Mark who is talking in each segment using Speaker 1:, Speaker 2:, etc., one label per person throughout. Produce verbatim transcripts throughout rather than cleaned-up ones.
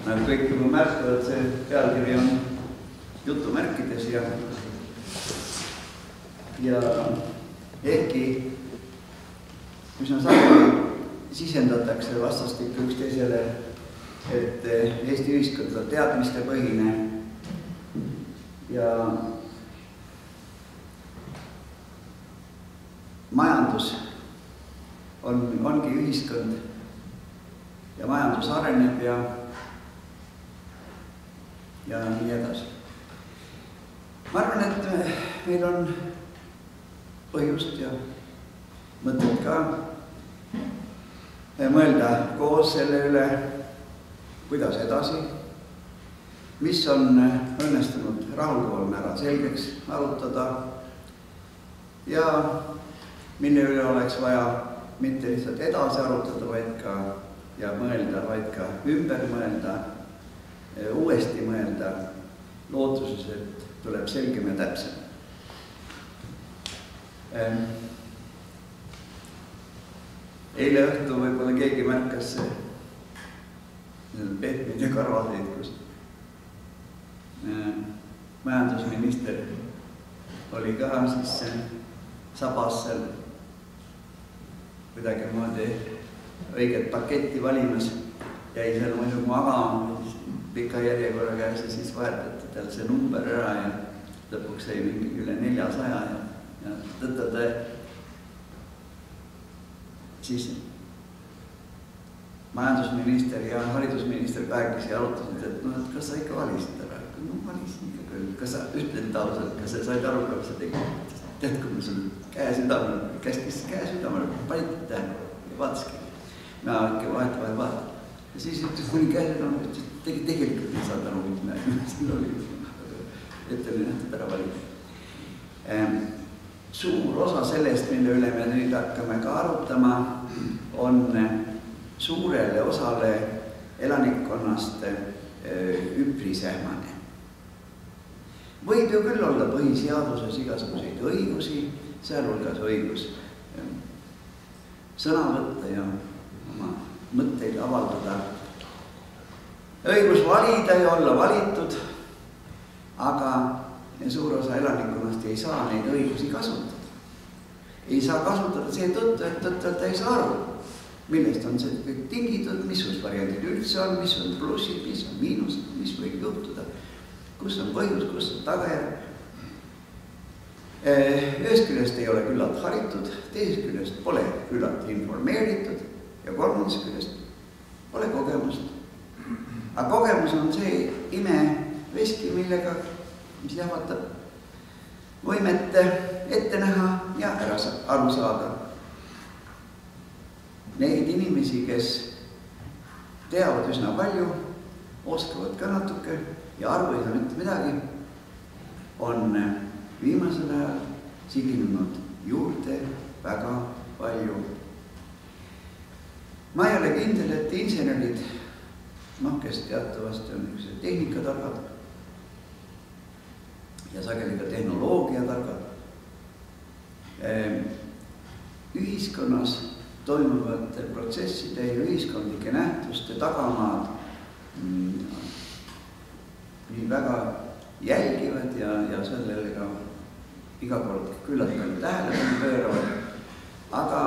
Speaker 1: Nad kõik juba märkavad, see pealkiri on jutumärkides ja ja ehkki üsna sageli sisendatakse vastastikku üksteisele, et Eesti ühiskond on teadmistepõhine ja majandus on, ongi ühiskond ja majandus areneb ja ja nii edasi. Ma arvan, et meil on põhjust ja mõtted ka mõelda koos selle üle, kuidas edasi, mis on õnnestunud rahuldaval määral selgeks arutada ja mille üle oleks vaja mitte lihtsalt edasi arutada, vaid ka ja mõelda, vaid ka ümber mõelda, uuesti mõelda, lootuses, et tuleb selgem ja täpsem. Eile õhtu võib-olla keegi märkas pehmeid ja karvaseid, kus majandusminister oli ka siis sabas seal kuidagi moodi õiget paketti valimas, jäi seal muidu magama pika järjekorra käes ja siis vahetati tal see number ära ja lõpuks sai mingi üle neljasaja ja, ja tõttada siis majandusminister ja haridusminister kahekesi arutasid, et no, et kas sa ikka valisid ära? No valisin ikka küll. Kas sa ütled tausalt, kas sa said aru, kas sa tegid? Tead, kui ma sul käe südamel, käskis käe südamel, panid tähele ja vaataski. Ma ikka vahet vahel vaatan. Ja siis ütles mõni käe südamel, ütles, et tegelikult ei saad aru, mis siin oli. Ette oli nähtud ära valida. Suur osa sellest, mille üle me nüüd hakkame ka arutama, on suurele osale elanikkonnast üprisähmane. Võib ju küll olla põhiseaduses igasuguseid õigusi, sealhulgas õigus sõna võtta ja oma mõtteid avaldada. Õigus valida ja olla valitud, aga suur osa elanikkonnast ei saa neid õigusi kasutada. Ei saa kasutada seetõttu, et tõttelt ei saa aru, millest on see kõik tingitud, missugused variandid üldse on, mis on plussid, mis on miinused, mis võib juhtuda, kus on põhjus, kus on tagajärg. Ühest küljest ei ole küllalt haritud, teisest küljest pole küllalt informeeritud ja kolmandast küljest pole kogemust. Aga kogemus on see ime veski, millega, mis jahvatab võimet ette näha ja ära aru saada. Neid inimesi, kes teavad üsna palju, oskavad ka natuke ja arvu ei saa mitte midagi, on viimasel ajal siginenud juurde väga palju. Ma ei ole kindel, et insenerid, noh, kes teatavasti on tehnikatargad ja sageli ka tehnoloogiatargad, ühiskonnas toimuvate protsesside ja ühiskondlike nähtuste tagamaad nii väga jälgivad ja, ja sellele ka iga kord küllalt palju tähelepanu pööravad. Aga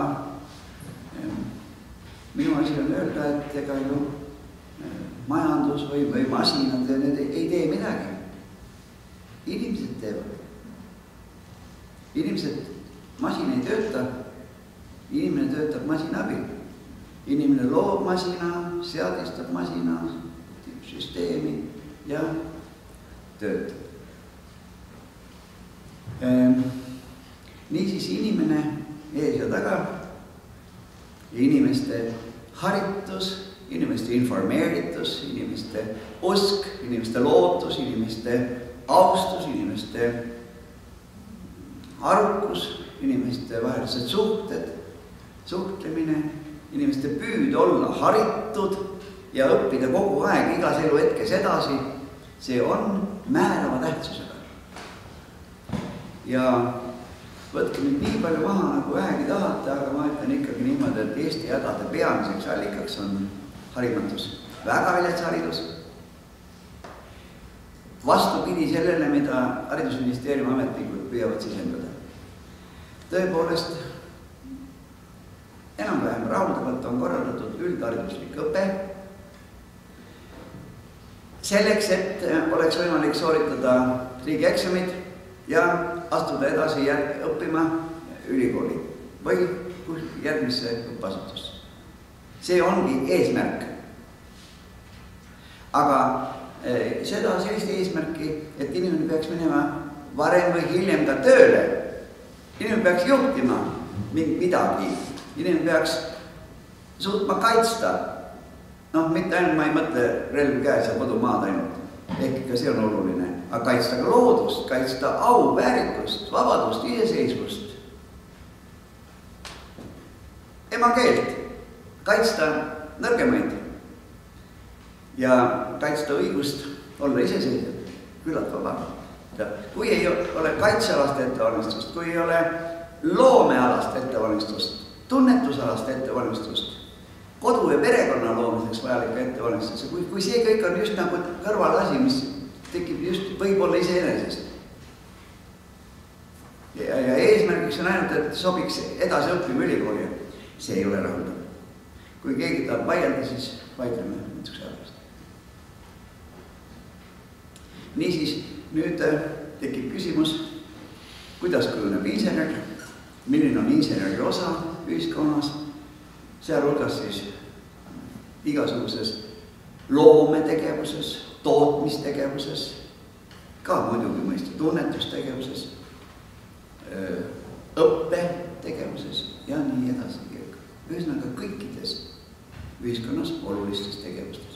Speaker 1: minu asi on öelda, et ega ju majandus või, või masinad need ei tee midagi. Inimesed teevad. Inimesed, masin ei tööta, inimene töötab masina abil. Inimene loob masina, seadistab masina, süsteemi ja töötab. Niisiis inimene ees ja taga ja inimeste haritus, inimeste informeeritus, inimeste usk, inimeste lootus, inimeste austus, inimeste arukus, inimeste vahelised suhted, suhtlemine, inimeste püüd olla haritud ja õppida kogu aeg igas elu hetkes edasi, see on määrava tähtsusega. Ja võtke nüüd nii palju maha, nagu vähegi tahate, aga ma ütlen ikkagi niimoodi, et Eesti hädade peamiseks allikaks on harimatus. Väga vilets haridus, vastupidi sellele, mida haridusministeeriumi ametnikud püüavad sisendada. Tõepoolest, enam-vähem rahuldavalt on korraldatud üldhariduslik õpe, selleks, et oleks võimalik sooritada riigieksamid ja astuda edasi õppima ülikooli või järgmisse õppeasutusse. See ongi eesmärk. Aga seda sellist eesmärki, et inimene peaks minema varem või hiljem ka tööle. Inimene peaks juhtima midagi. Inimene peaks suutma kaitsta. Noh, mitte ainult ma ei mõtle relv käes ja kodumaad ainult. Ehk ka see on oluline. Aga kaitsta ka loodust, kaitsta au, väärikust, vabadust, iseseisvust. Emakeelt. Kaitsta nõrgemaid. Ja kaitsta õigust olla iseseisev, küllalt vaba. Kui ei ole kaitsealast ettevalmistust, kui ei ole loomealast ettevalmistust, tunnetusalast ettevalmistust, kodu ja perekonna loomiseks vajalike ettevalmistuse, kui, kui see kõik on just nagu kõrvalasi, mis tekib just võib-olla iseenesest. Ja, ja eesmärgiks on ainult, et sobiks edasi õppima ülikooli. See ei ole rahuldav. Kui keegi tahab vaielda, siis vaidleme mõtsuks ajast. Niisiis, nüüd tekib küsimus, kuidas kujuneb insener, milline on inseneri osa ühiskonnas, sealhulgas siis igasuguses loometegevuses, tootmistegevuses, ka muidugi mõista tunnetustegevuses, õppetegevuses ja nii edasi. Ühesõnaga kõikides ühiskonnas olulistes tegevustes.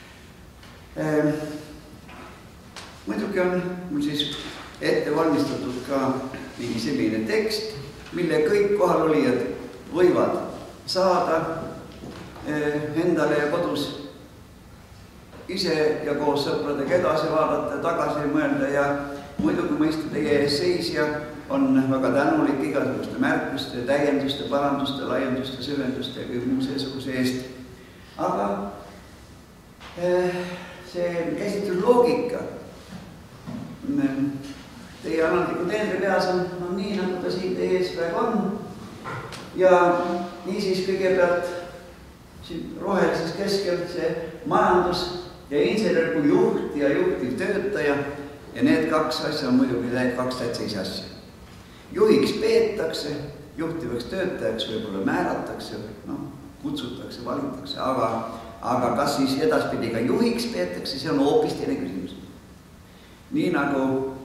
Speaker 1: Muidugi on mul siis ette valmistatud ka mingi selline tekst, mille kõik kohalolijad võivad saada endale ja kodus ise ja koos sõpradega edasi vaadata, tagasi mõelda ja muidugi mõista teie ees seisja on väga tänulik igasuguste märkuste, täienduste, paranduste, laienduste, süvenduste ja muu seesuguse eest. Aga see käsitlusloogika teie analitiku teenri peas on, on nii, nagu ta siin teie ees praegu on. Ja niisiis kõigepealt siin rohelises keskel see majandus ja insener kui juht ja juhtiv töötaja ja need kaks asja on muidugi need kaks täitsa asja. Juhiks peetakse, juhtivaks töötajaks võib-olla määratakse, no, kutsutakse, valittakse, aga, aga kas siis edaspidi ka juhiks peetakse, see on hoopis teine küsimus. Nii nagu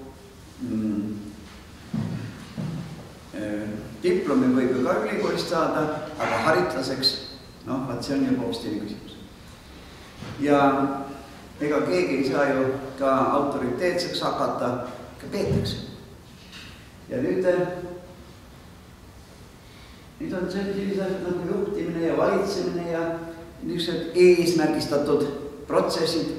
Speaker 1: mm, äh, diplomi võib ju ka ülikoolist saada, aga haritlaseks, noh, vaat see on juba hoopis teine küsimus. Ja ega keegi ei saa ju ka autoriteetseks hakata, ka peetakse. Ja nüüd, nüüd on sellised asjad nagu juhtimine ja valitsemine ja niisugused eesmärgistatud protsessid,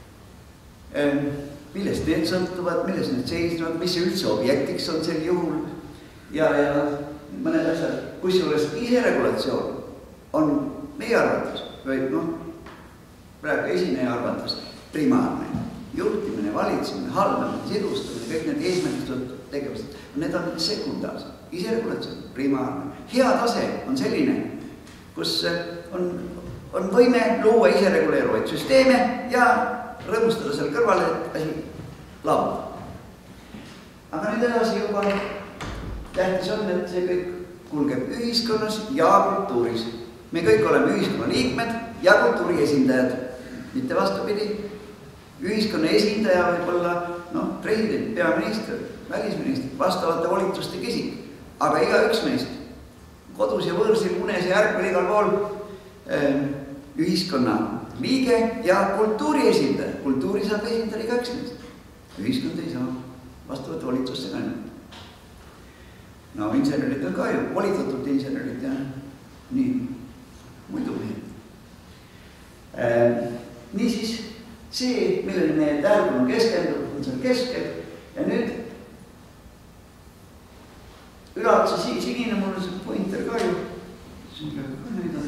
Speaker 1: millest need sõltuvad, millest need seisnevad, mis üldse objektiks on sel juhul ja, ja mõned asjad, kusjuures iseregulatsioon on meie arvates või noh, praegu esineja arvates primaarne. Juhtimine, valitsemine, haldamine, sidustamine, kõik need eesmärgistatud tegevused, need on sekundaarsed, iseregulatsioon, primaarne. Hea tase on selline, kus on, on võime luua isereguleeruvaid süsteeme ja rõõmustada seal kõrvale, et asi laulab. Aga nüüd edasi juba tähtis on, et see kõik kulgeb ühiskonnas ja kultuuris. Me kõik oleme ühiskonna liikmed ja kultuuri esindajad, mitte vastupidi. Ühiskonna esindaja võib olla no, president, peaminister, välisminister, vastavate volituste kisik, aga iga üks meist kodus ja võõrsil, unes ja ärkvel igal pool eh, ühiskonna liige ja kultuuri esindaja. Kultuuri saab esindada iga üks meist. Ühiskond ei saa vastavate volituste ainult. No insenerid on ka ju, volitatud insenerid ja nii, muidu mehed. Eh, niisiis, see, millele meie tähelepanu keskendub, on seal keskel ja nüüd üleotsa sinine mul on see pointer ka ju,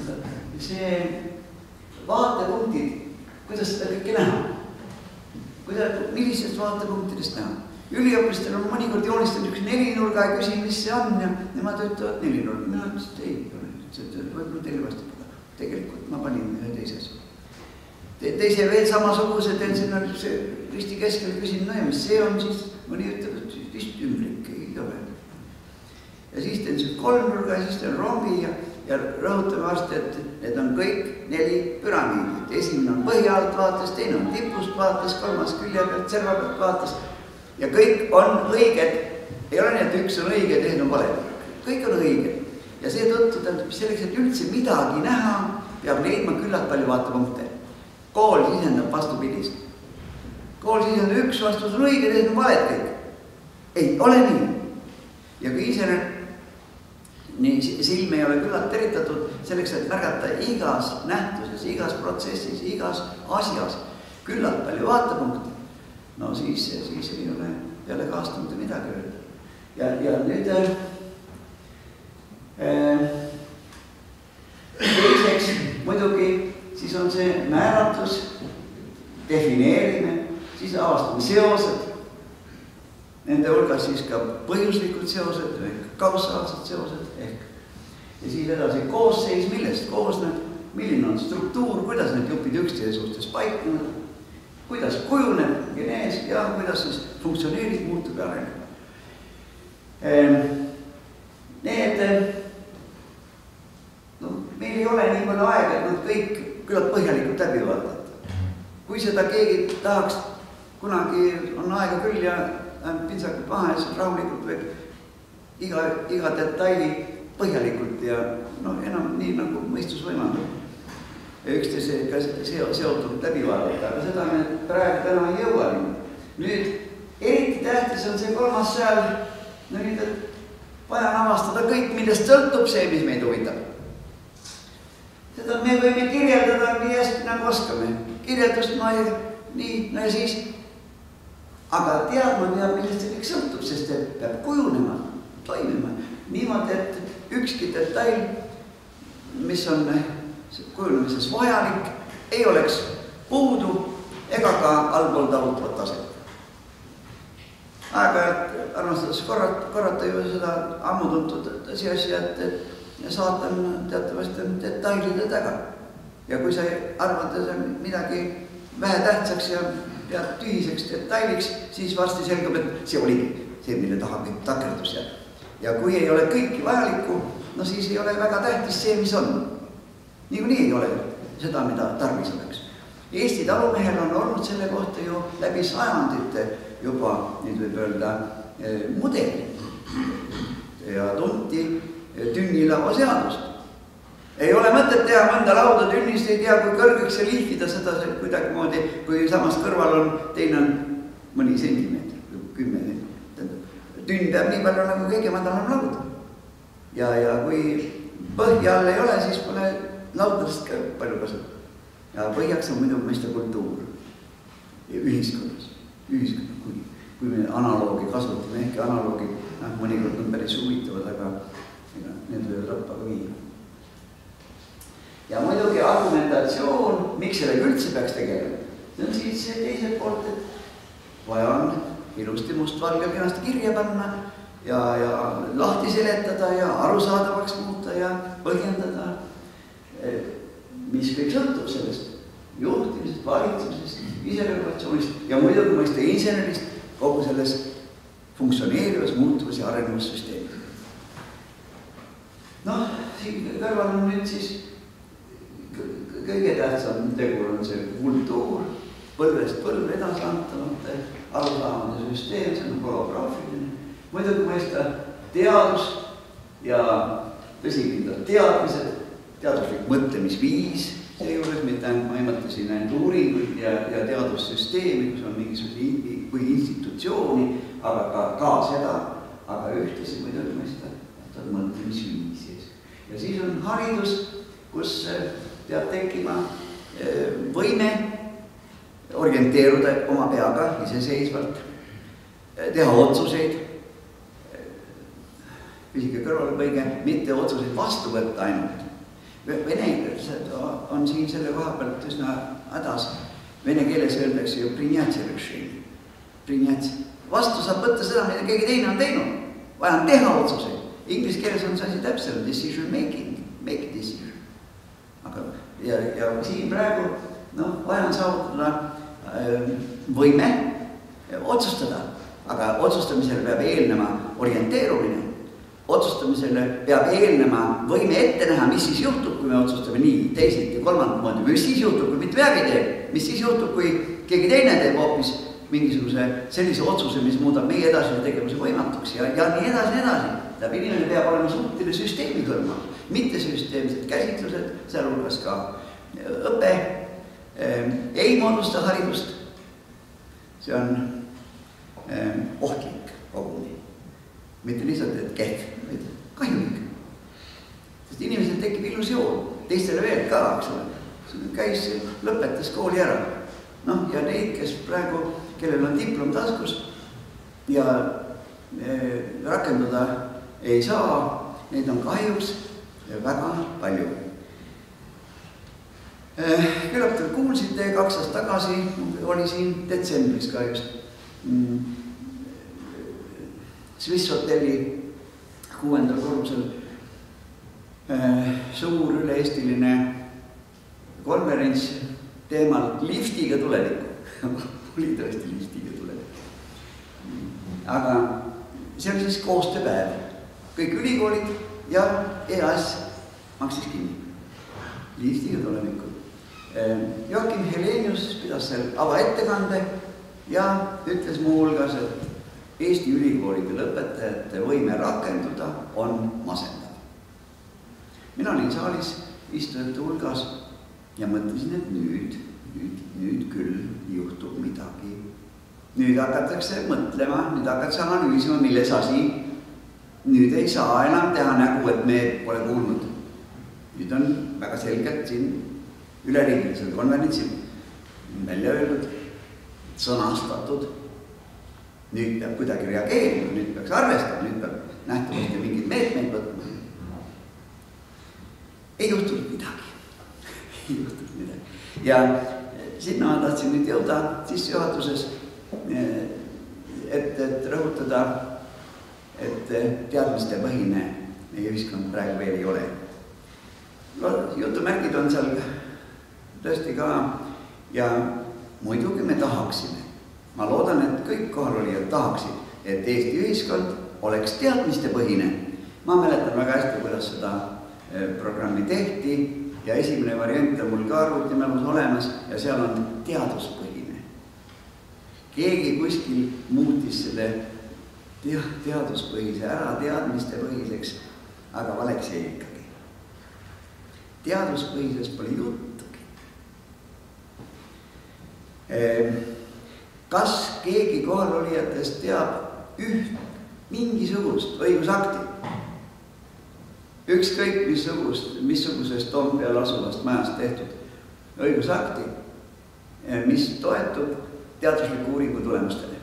Speaker 1: see vaatepunktid, kuidas seda kõike näha, millisest vaatepunktidest näha. Üliõpilastel on mõnikord joonistanud üks nelinurga ja küsin, mis see on ja nemad ütlevad nelinurga. Mina ütlesin, et ei ole, võib-olla teile vastab. Tegelikult ma panin ühe teises. Teise veel samasuguse teen sinna risti keskel küsin, no ja mis see on siis? Mõni ütleb, et vist ümbrik ei ole. Ja siis teen see kolmnurga ja siis teen rombi ja, ja rõhutame varsti, et need on kõik neli püramiidid. Esimene on põhja alt vaates, teine on tipust vaates, kolmas külje pealt, serva pealt vaates. Ja kõik on õiged. Ei ole nii, et üks on õige ja teine on vale. Kõik on õiged. Ja see tõttu tähendab selleks, et üldse midagi näha, peab leidma küllalt palju vaatepunkte. Kool sisendab vastupidist. Kool sisendab üks vastus on õige, teine on valed kõik. Ei, ole nii. Ja kui insener nii silme ei ole küllalt teritatud selleks, et märgata igas nähtuses, igas protsessis, igas asjas küllalt palju vaatepunkte, no siis, siis ei ole peale kaastunde midagi öelda. Ja, ja nüüd äh, teiseks muidugi siis on see määratus, defineerimine, siis avastame seosed, nende hulgas siis ka põhjuslikud seosed või kausaalsed seosed ehk. Ja siis edasi koosseis, millest koosneb, milline on struktuur, kuidas need jupid üksteise suhtes paiknevad, kuidas kujuneb genees ja kuidas siis funktsioneerib, muutub ja areneb. Need, no, meil ei ole nii palju aega, et nad kõik küllalt põhjalikult läbi vaadata. Kui seda keegi tahaks, kunagi on aega küll ja pintsakud maha ja siis rahulikult võib iga, iga detaili põhjalikult ja no, enam nii nagu mõistus võimaldab. Üksteisega seotult läbi vaadata, aga seda me praegu täna ei jõua. Nüüd, eriti tähtis on see kolmas seal, no nüüd, et vaja on avastada kõik, millest sõltub see, mis meid huvitab. Seda me võime kirjeldada nii hästi, nagu oskame. Kirjeldust ma ei, nii, no ja siis aga teadma peab, millest see kõik sõltub, sest see peab kujunema, toimima. Niimoodi, et ükski detail, mis on kujunemises vajalik, ei oleks puudu ega ka allpool talutavat taset. Aeg-ajalt armastades korrata, korrata ju seda ammu tuntud tõsiasja, et saatan teatavasti on detailide taga. Ja kui sa arvad, et see midagi vähe tähtsaks ja pead tühiseks detailiks, siis varsti selgub, et see oligi see, mille taha kõik takerdus. Ja, ja kui ei ole kõiki vajalikku, no siis ei ole väga tähtis see, mis on. Niikuinii ei ole seda, mida tarvis oleks. Eesti talumehel on olnud selle kohta ju läbi sajandite juba, nüüd võib öelda, mudeli. Ja tunti tünnilava seadust. Ei ole mõtet teha mõnda lauda tünnist, ei tea, kui kõrgeks ja lihvida seda kuidagi moodi, kui samas kõrval on teine on mõni sentimeetri, kümme. Tünn peab nii palju nagu kõige madalam lauda. Ja, ja kui põhja all ei ole, siis pole laudadest ka palju kasutada. Ja põhjaks on muidu mõista kultuur ühiskonnas. Ühiskonnas, kui, kui me analoogi kasutame, ehk analoogi noh, mõnikord on päris huvitavad, aga need võivad rappa ka viia. Ja muidugi argumentatsioon, miks sellega üldse peaks tegelema, see on siis teiselt poolt, et vaja on ilusti mustvalge kenasti kirja panna ja, ja lahti seletada ja arusaadavaks muuta ja põhjendada, mis kõik sõltub sellest juhtimisest, valitsusest, iseregulatsioonist ja muidugi mõista insenerist kogu selles funktsioneerivas, muutuvas ja arenevas süsteemis. Noh, siin kõrval on nüüd siis kõige tähtsam tegur on see kultuur, põlvest põlve edasantavate arusaamade süsteem, see on holograafiline. Muidugi mõista teadus ja tõsikindlad teadmised, teaduslik mõtlemisviis, seejuures mitte ainult ma ei mõtle siin ainult uuringuid ja, ja teadussüsteemi, kus on mingisuguse või institutsiooni, aga ka, ka seda, aga ühtesi muidugi mõista mõtlemisviis. Ja siis on haridus, kus peab tekkima võime orienteeruda oma peaga iseseisvalt, teha otsuseid, pisike kõrvalepõige, mitte otsuseid vastu võtta ainult. Venelased on siin selle koha pealt üsna hädas. Vene keeles öeldakse ju priņatsi rešeni. Priņatsi. Vastu saab võtta seda, mida keegi teine on teinud. Vaja on teha otsuseid. Inglis keeles on see asi täpselt decision making, make decision. Aga, ja, ja siin praegu no, vaja on saavutada äh, võime otsustada. Aga otsustamisele peab eelnema orienteerumine. Otsustamisele peab eelnema võime ette näha, mis siis juhtub, kui me otsustame nii, teisiti, kolmandat moodi. Mis siis juhtub, kui mitte vägi teeb? Mis siis juhtub, kui keegi teine teeb hoopis mingisuguse sellise otsuse, mis muudab meie edasise tegevuse võimatuks ja, ja nii edasi, nii edasi. Tähendab, inimene peab olema suhteline süsteemi kõrma. Mitte süsteemsed käsitlused, sealhulgas ka õpe, ei moodusta haridust. See on ohtlik koguni. Mitte lihtsalt, et kehv, vaid kahjulik. Sest inimesel tekib illusioon. Teistele veel ka, eks ole. Käis, lõpetas kooli ära. Noh, ja neid, kes praegu, kellel on diplom taskus ja rakenduda ei saa, neid on kahjuks väga palju. Küllap te kuulsite kaks aastat tagasi, oli siin detsembris ka just Swiss Hotelli kuuendal korrusel suur üle-eestiline konverents teemal liftiga tulevikku. Oli tõesti liftiga tulevikku. Aga see oli siis koostööpäev. Kõik ülikoolid ja E A S maksis kinni. Liftiga tulevikku. Joakim Helenius pidas seal avaettekande ja ütles muu hulgas, et Eesti ülikoolide lõpetajate võime rakenduda on masendav. Mina olin saalis istujate hulgas ja mõtlesin, et nüüd, nüüd, nüüd küll juhtub midagi. Nüüd hakatakse mõtlema, nüüd hakatakse analüüsima, milles asi. Nüüd ei saa enam teha nägu, et me pole kuulnud. Nüüd on väga selgelt siin üleriigilisel konverentsil välja öeldud, sõnastatud. Nüüd peab kuidagi reageerima, nüüd peaks arvestama, nüüd peab nähtavasti mingid meetmeid võtma. Ei juhtunud midagi. Ei juhtunud midagi. Ja sinna ma tahtsin nüüd jõuda sissejuhatuses, et, et rõhutada, et teadmiste põhine meie ühiskond praegu veel ei ole. Jutumärgid on seal tõesti ka ja muidugi me tahaksime. Ma loodan, et kõik kohalolijad tahaksid, et Eesti ühiskond oleks teadmiste põhine. Ma mäletan väga hästi, kuidas seda programmi tehti ja esimene variant on mul ka arvutimälus olemas ja seal on teaduspõhine. Keegi kuskil muutis selle teaduspõhise ära teadmiste põhiseks, aga valeks jäi ikkagi. Teaduspõhises pole juttugi. Kas keegi kohalolijatest teab üht mingisugust õigusakti? Ükskõik missugust, missugusest Toompeal asuvast majast tehtud õigusakti, mis toetub teadusliku uuringu tulemustele.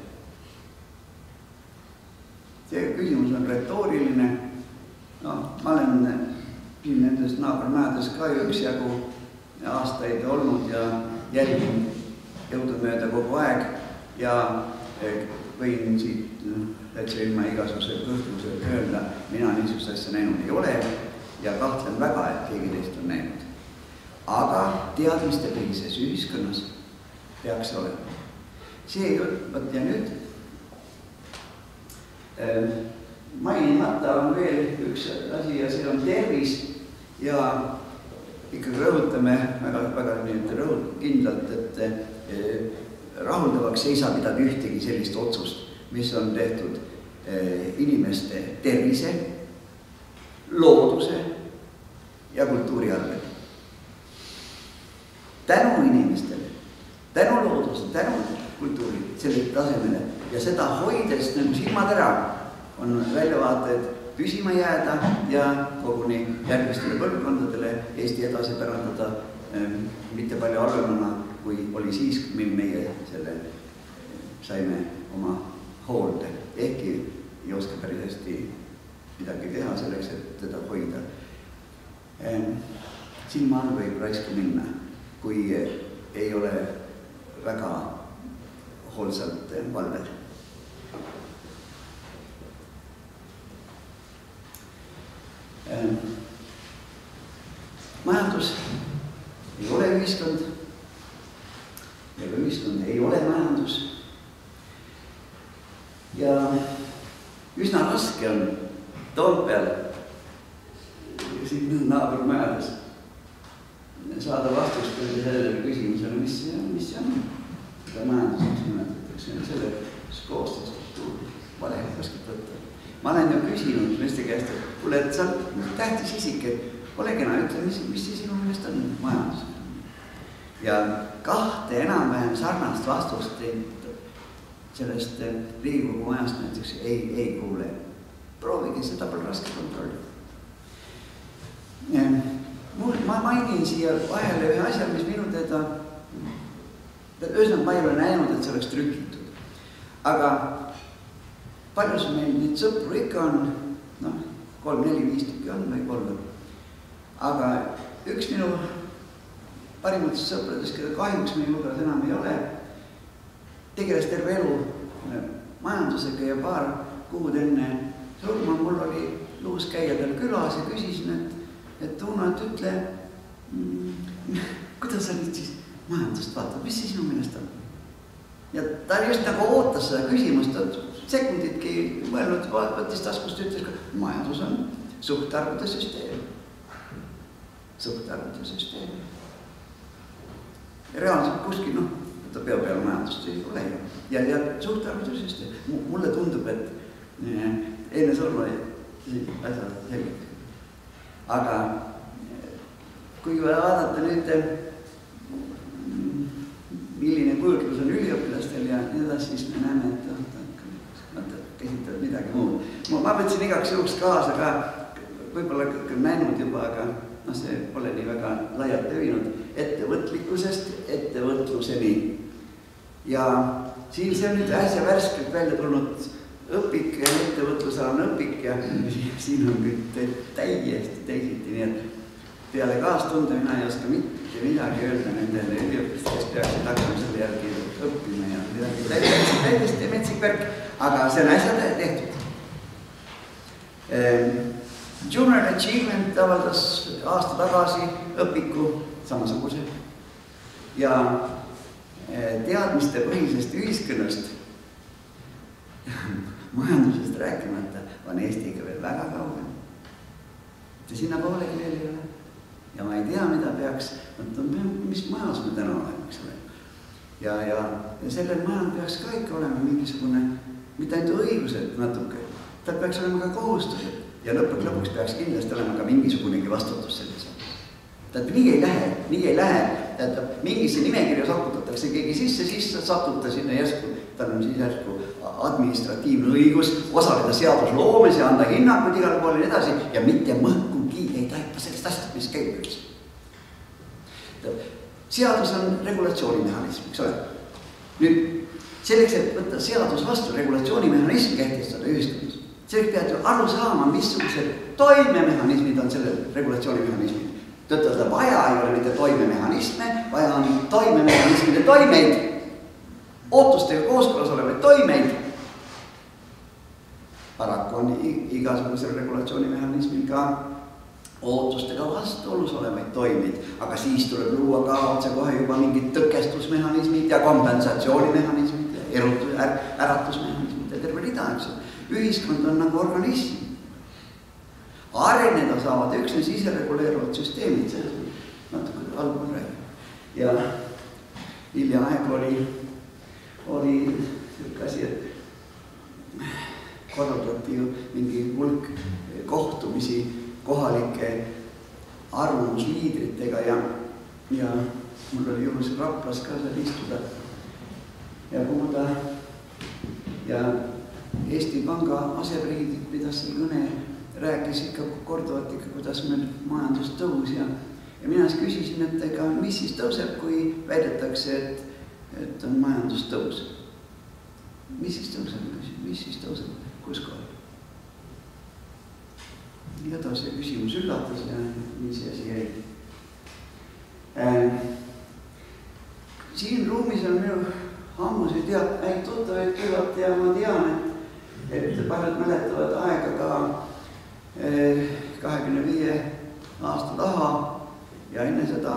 Speaker 1: See küsimus on retooriline. No, ma olen siin nendest naabermäedes ka üksjagu aastaid olnud ja jälgin jõudumööda kogu aeg ja võin siit täitsa ilma igasuguse kõhklusel öelda, mina niisugust asja näinud ei ole ja kahtlen väga, et keegi teist on näinud. Aga teadmiste põhises ühiskonnas peaks olema. See jutt ja nüüd mainimata on veel üks asi ja see on tervis ja ikkagi rõhutame väga, väga rõhut kindlalt, et rahuldavaks ei saa pidada ühtegi sellist otsust, mis on tehtud inimeste tervise, looduse ja kultuuri arvel. Tänu inimestele, tänu looduse, tänu kultuuri selle tasemele ja seda hoides nagu silmad ära on väljavaated püsima jääda ja koguni järgmistele põlvkondadele Eesti edasi pärandada mitte palju halvemana, kui oli siis, mil meie selle saime oma hoolde. Ehkki ei oska päris hästi midagi teha selleks, et teda hoida. Silma all võib raisku minna, kui ei ole väga hoolsalt valvel. Majandus ei ole ühiskond ja ka ühiskond ei ole majandus. Ja üsna raske on Toompeal siin naabermajades saada vastust sellele küsimusele, mis see on, mis see on, mida majanduseks nimetatakse, selle koostööstruktuuri valemi raskelt võtta. Ma olen ju küsinud meeste käest, et kuule, et sa tähtis isik, et ole kena, ütle, mis, mis see sinu meelest on majandus. Ja kahte enam-vähem sarnast vastust sellest Riigikogu majast näiteks ei, ei kuule. Proovige, seda pole raske kontrollida. Ma mainin siia vahele ühe asja, mis minu teda, ühesõnaga ma ei ole näinud, et see oleks trükitud. Aga paljus meil neid sõpru ikka on, noh, kolm, neli, viis tükki on või kolm. Aga üks minu parimatest sõpradest, keda kahjuks meie hulgas enam ei ole, tegeles terve elu majandusega ja paar kuud enne surma mul oli luus käia tal külas ja küsisin, et et Uno, et ütle, kuidas sa nüüd siis majandust vaatad, mis siis sinu meelest on? Ja ta just nagu ootas seda küsimust, et sekunditki mõelnud, võttis taskust, ütles ka, majandus on suhtarvude süsteem. Suhtarvude süsteem. Ja reaalselt kuskil, noh, ta pea peal majandust ei ole. Ja, ja suhtarvude süsteem. Mulle tundub, et enne surma asjad selgelt. Aga kui vaadata nüüd, milline kujutlus on üliõpilastel ja nii edasi, siis me näeme, et nad käsitavad midagi muud. Ma võtsin igaks juhuks kaasa ka, võib-olla näinud juba, aga no see pole nii väga laialt levinud, ettevõtlikkusest ettevõtluseni. Ja siin see on nüüd äsja värskelt välja tulnud õpik ja ettevõtlusalane õpik ja siin on küll täiesti teisiti, nii et peale kaastunde mina ei oska mitte midagi öelda nendele üliõpilastele, kes peaksid hakkama selle järgi õppima ja midagi täiesti, täiesti metsik värk, aga see on äsja tehtud. Junior Achievement avaldas aasta tagasi õpiku samasuguse ja teadmiste põhisest ühiskonnast majandusest rääkimata on Eestiga veel väga kaugel. Ja sinna poolegi veel ei ole. Ja ma ei tea, mida peaks, mis majas me täna oleme, eks ole. Ja, ja, ja sellel majal peaks ka ikka olema mingisugune, mitte ainult õigused natuke, tal peaks olema ka kohustused. Ja lõpuks lõpuks peaks kindlasti olema ka mingisugunegi vastutus selles. Tähendab, nii ei lähe, nii ei lähe. Tähendab, mingisse nimekirja sokutatakse keegi sisse, siis satub ta sinna järsku, tal on siis järsku administratiivne õigus osaleda seadusloomes ja anda hinnangud igal pool ja edasi ja mitte mõhkugi ei taipa sellest asjast, mis käib üldse. Seadus on regulatsioonimehhanism, eks ole. Nüüd, selleks, et võtta seadus vastu regulatsioonimehhanism kehtestada ühiskonnas, selleks pead ju aru saama, missugused toimemehhanismid on selle regulatsioonimehhanismid. Tõttada vaja ei ole mitte toimemehhanisme, vaja on toimemehhanismide toimeid, ootustega kooskõlas olevaid toimeid. Paraku on igasugusel regulatsioonimehhanismil ka ootustega vastuolus olevaid toimeid, aga siis tuleb luua ka otse kohe juba mingid tõkestusmehhanismid ja kompensatsioonimehhanismid ja äratusmehhanismid ja terve rida, eks. Ühiskond on nagu organism. Areneda saavad üksnes ise reguleeruvad süsteemid, sellest natuke algul räägime. Ja hilja aeg oli oli asi, et korraldati ju mingi hulk kohtumisi kohalike arvamusliidritega ja, ja mul oli juhul Raplas ka seal istuda ja kuulda ja Eesti Panga asepresident pidas see kõne, rääkis ikka korduvalt ikka, kuidas meil majandus tõus ja, ja mina siis küsisin, et ega mis siis tõuseb, kui väidetakse, et et on majandustõus. Mis siis tõuseb? Mis siis tõuseb? Kus kohal? Ja ta see küsimus üllatas ja nii see asi jäi. Siin ruumis Eestis on minu ammusi tead, häid tuttavaid küllalt ja ma tean, et, et paljud mäletavad aega ka kahekümne viie aasta taha ja enne seda.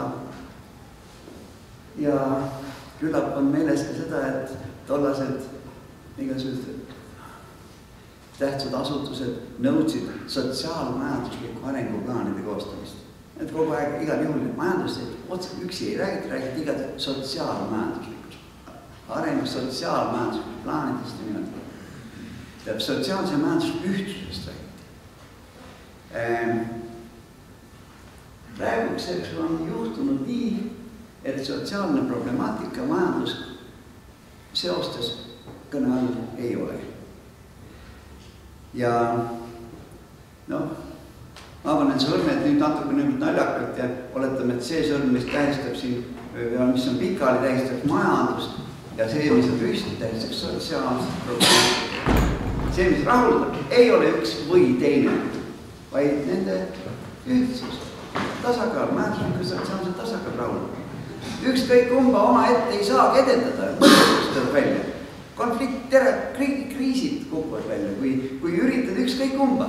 Speaker 1: Ja küllap on meeles ka seda, et tollased igasugused tähtsad asutused nõudsid sotsiaalmajandusliku arenguplaanide koostamist. Et kogu aeg igal juhul majandust otsa üksi ei räägita, räägita igat sotsiaalmajanduslikus arengus, sotsiaalmajanduslikus plaanidest ja niimoodi. Tähendab, sotsiaalse majandusliku ühtsusest räägiti. Praeguseks on juhtunud nii, et sotsiaalne problemaatika majandus seostes kõne all ei ole. Ja noh, ma panen sõrmed nüüd natuke nüüd naljakalt ja oletame, et see sõrm, mis tähistab siin, mis on pikali tähistab majandust ja see, mis on püsti tähistab sotsiaalset probleemi. See, mis rahuldab, ei ole üks või teine, vaid nende ühtsus, tasakaal, majandusliku sotsiaalse tasakaal rahuldab. Ükskõik kumba oma ette ei saa edendada, mõtlustus tuleb välja. Konflikt, tere, kriisid kukuvad välja, kui, kui üritad ükskõik kumba.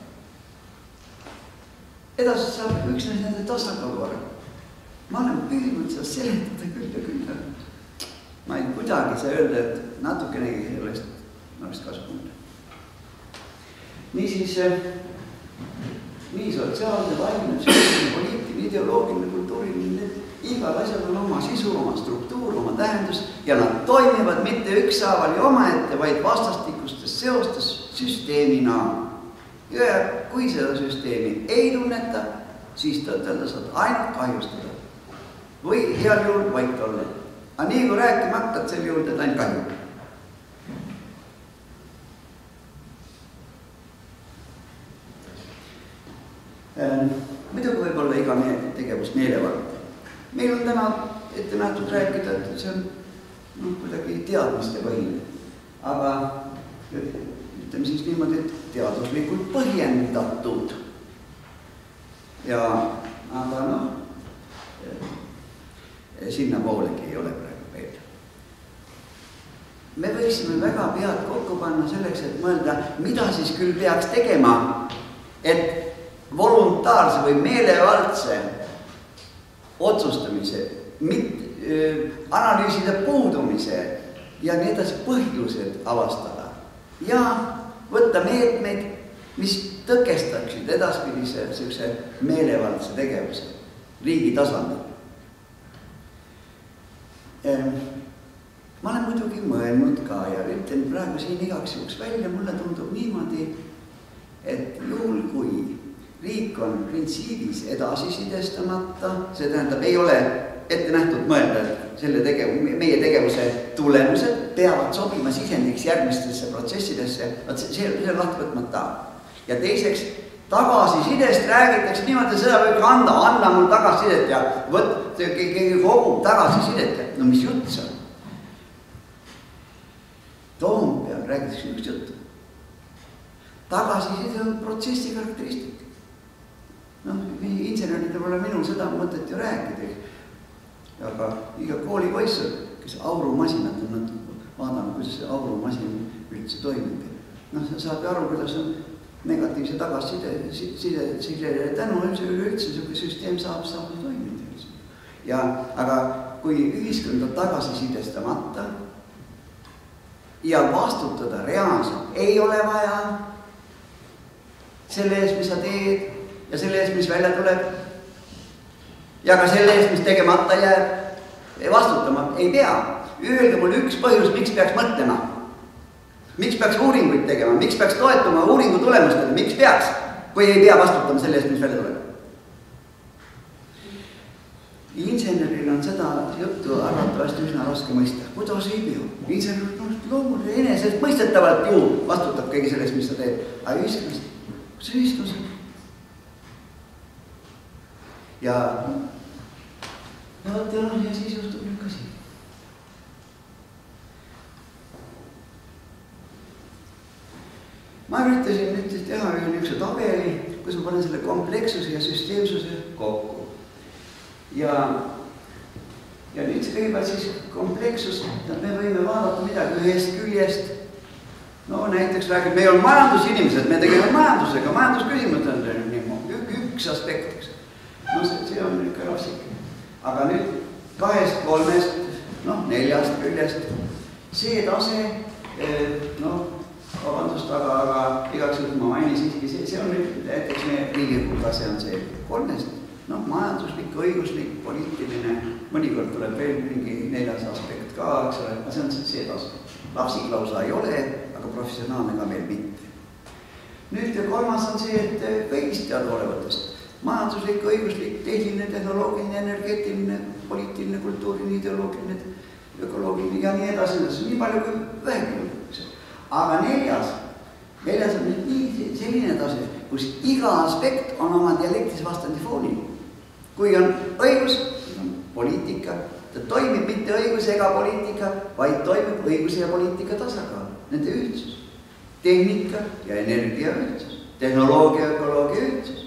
Speaker 1: Edasi saab üksnes nende tasakaalu vara. Ma olen püüdnud seda seletada küll ja küll. Ma ei kuidagi saa öelda, et natukenegi sellest ma vist kasvanud. Niisiis, nii sotsiaalne, vaimne, poliitiline, ideoloogiline, kultuuriline, igal asjal on oma sisu, oma struktuur, oma tähendus ja nad toimivad mitte ükshaaval ja omaette, vaid vastastikustes seostes süsteemina. Ja kui seda süsteemi ei tunneta, siis tõttelda saad ainult kahjustada. Või heal juhul vait olla. Aga nii kui rääkima hakkad, sel juhul teed ainult kahju. Muidugi võib olla iga tegevus meelevald. Meil on täna ette nähtud rääkida, et see on no, kuidagi teadmiste põhine. Aga ütleme siis niimoodi, et teaduslikult põhjendatud. Ja, aga noh, sinna poolegi ei ole praegu veel. Me võiksime väga pead kokku panna selleks, et mõelda, mida siis küll peaks tegema, et voluntaarse või meelevaldse otsustamise, analüüside puudumise ja nii edasi põhjused avastada ja võtta meetmeid, mis tõkestaksid edaspidise sellise meelevaldse tegevuse riigi tasandil. Ma olen muidugi mõelnud ka ja ütlen praegu siin igaks juhuks välja, mulle tundub niimoodi, et juhul kui riik on printsiibis edasi sidestamata, see tähendab, ei ole ette nähtud mõelda, et selle tegev, meie tegevuse tulemused peavad sobima sisendiks järgmistesse protsessidesse, see on lahti võtmata. Ja teiseks, tagasisidest räägitakse niimoodi, seda võib anda, anna mul tagasisidet ja võt, keegi kogub tagasisidet ja no mis jutt see on? Toompeal räägitakse üks juttu. Tagasiside on protsessi karakteristik. Noh, inseneridel pole minul seda mõtet ju rääkida. Aga iga koolipoiss, kes aurumasinat on vaadanud, kuidas see aurumasin üldse toimib. Noh, sa saab aru, kuidas on negatiivse tagasiside, side, side tänu üldse süsteem saab, saab toimida. Ja, aga kui ühiskond on tagasisidestamata ja vastutada reaalselt ei ole vaja selle eest, mis sa teed, ja selle eest, mis välja tuleb ja ka selle eest, mis tegemata jääb, vastutama ei pea. Öelge mul üks põhjus, miks peaks mõtlema, miks peaks uuringuid tegema, miks peaks toetuma uuringu tulemustele, miks peaks, kui ei pea vastutama selle eest, mis välja tuleb. Inseneril on seda juttu arvatavasti üsna raske mõista. Kuidas ei pea? Insener on loomul ja enesest mõistetavalt ju vastutab kõigi selle eest, mis sa teed. Aga ühiskonnast, kus see ühiskonnast on? Ja, ja, ja, ja siis juhtub nüüd ka siin. Ma üritasin nüüd teha ühe niisuguse tabeli, kus ma panen selle komplekssuse ja süsteemsuse kokku. Ja ja nüüd see kõigepealt siis komplekssus, et me võime vaadata midagi ühest küljest. No näiteks räägib, me ei ole majandusinimesed, me tegeme majandusega, majandusküsimused on niimoodi, üks aspekt. No see, see on ikka rassik. Aga nüüd kahest, kolmest, noh, neljast küljest, see tase, noh, vabandust, aga, aga igaks juhul ma mainin siiski, see, see on nüüd, näiteks meie Riigikogu tase on see kolmest, noh, majanduslik, õiguslik, poliitiline, mõnikord tuleb veel mingi neljas aspekt ka, eks ole, aga see on see tase. Lapsik lausa ei ole, aga professionaalne ka veel mitte. Nüüd kolmas on see, et kõigist teaduolevatest. Majanduslik, õiguslik, tehniline, tehnoloogiline, energeetiline, poliitiline, kultuuriline, ideoloogiline, ökoloogiline ja nii edasi. Nii palju kui vähegi. Aga neljas, neljas on nüüd nii selline tase, kus iga aspekt on oma dialektis vastandi foonil. Kui on õigus, on poliitika, ta toimib mitte õiguse ega poliitika, vaid toimib õiguse ja poliitika tasakaal, nende ühtsus. Tehnika ja energia ühtsus, tehnoloogia ja ökoloogia ühtsus.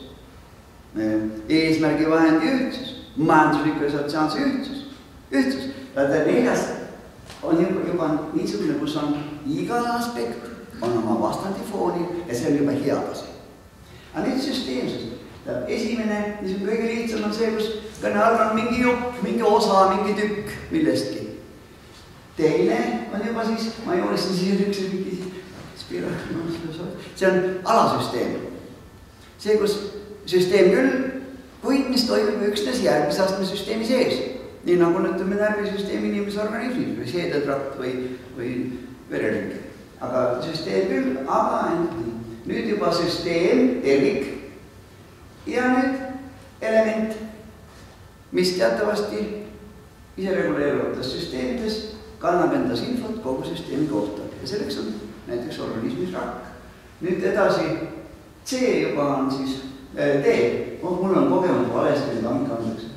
Speaker 1: Eesmärgi vahendi ühtsus, majandusliku ja sotsiaalse ühtsus, ühtsus. Vaata neljas on juba, juba niisugune, kus on iga aspekt on oma vastandi foonil ja see on juba hea tase. Aga nüüd süsteemsus. Esimene, niisugune kõige lihtsam on see, kus kõne all on mingi jupp, mingi osa, mingi tükk millestki. Teine on juba siis, ma joonistan siin üks mingi spira, see on alasüsteem. See, kus süsteem küll, kuid mis toimub üksnes järgmise astme süsteemi sees. Nii nagu ütleme närvisüsteemi inimese organismis või seedetrakt või, või vereringi. Aga süsteem küll, aga ainult nii. Nüüd juba süsteem, tervik ja nüüd element, mis teatavasti isereguleeruvates süsteemides kannab endas infot kogu süsteemi kohta. Ja selleks on näiteks organismis rakk. Nüüd edasi C juba on siis D, oh, mul on kogemus valesti nüüd ammikandeks.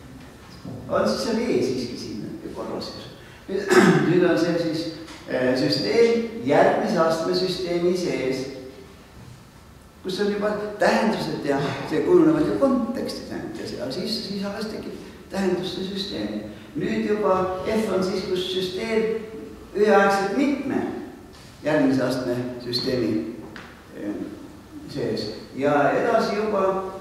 Speaker 1: On siis see V siiski siin korras. Nüüd on see siis süsteem järgmise astme süsteemi sees, kus on juba tähendused ja see kujunevad ju kontekstid ja siis, siis alles tekib tähenduste süsteemi. Nüüd juba F on siis, kus süsteem üheaegselt mitme järgmise astme süsteemi sees. Ja edasi juba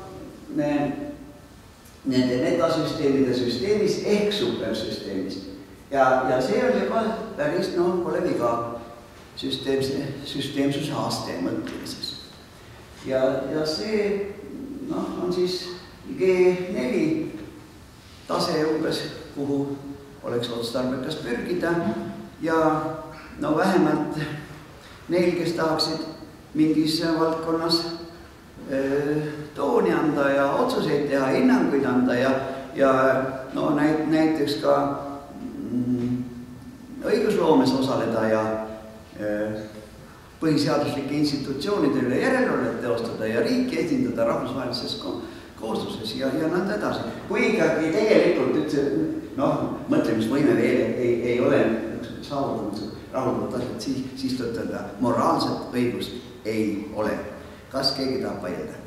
Speaker 1: nende metasüsteemide süsteemis ehk supersüsteemis. Ja, ja see on juba päris, noh, pole viga süsteemsuse aste mõtlemises. Ja, ja see, noh, on siis G neli tase umbes, kuhu oleks otstarbekas pürgida. Ja, no vähemalt neil, kes tahaksid mingis valdkonnas tooni anda ja otsuseid teha, hinnanguid anda ja, ja no, näiteks ka mm, õigusloomes osaleda ja põhiseaduslike institutsioonide üle järelevalvet teostada ja riiki esindada rahvusvahelises koosluses ja, ja nõnda edasi. Kui ikkagi tegelikult üldse, noh, mõtlemisvõime veel ei, ei ole saavutanud rahuldavat asjad, siis, siis tõttada moraalset õigust ei ole. Kas keegi tahab vaielda?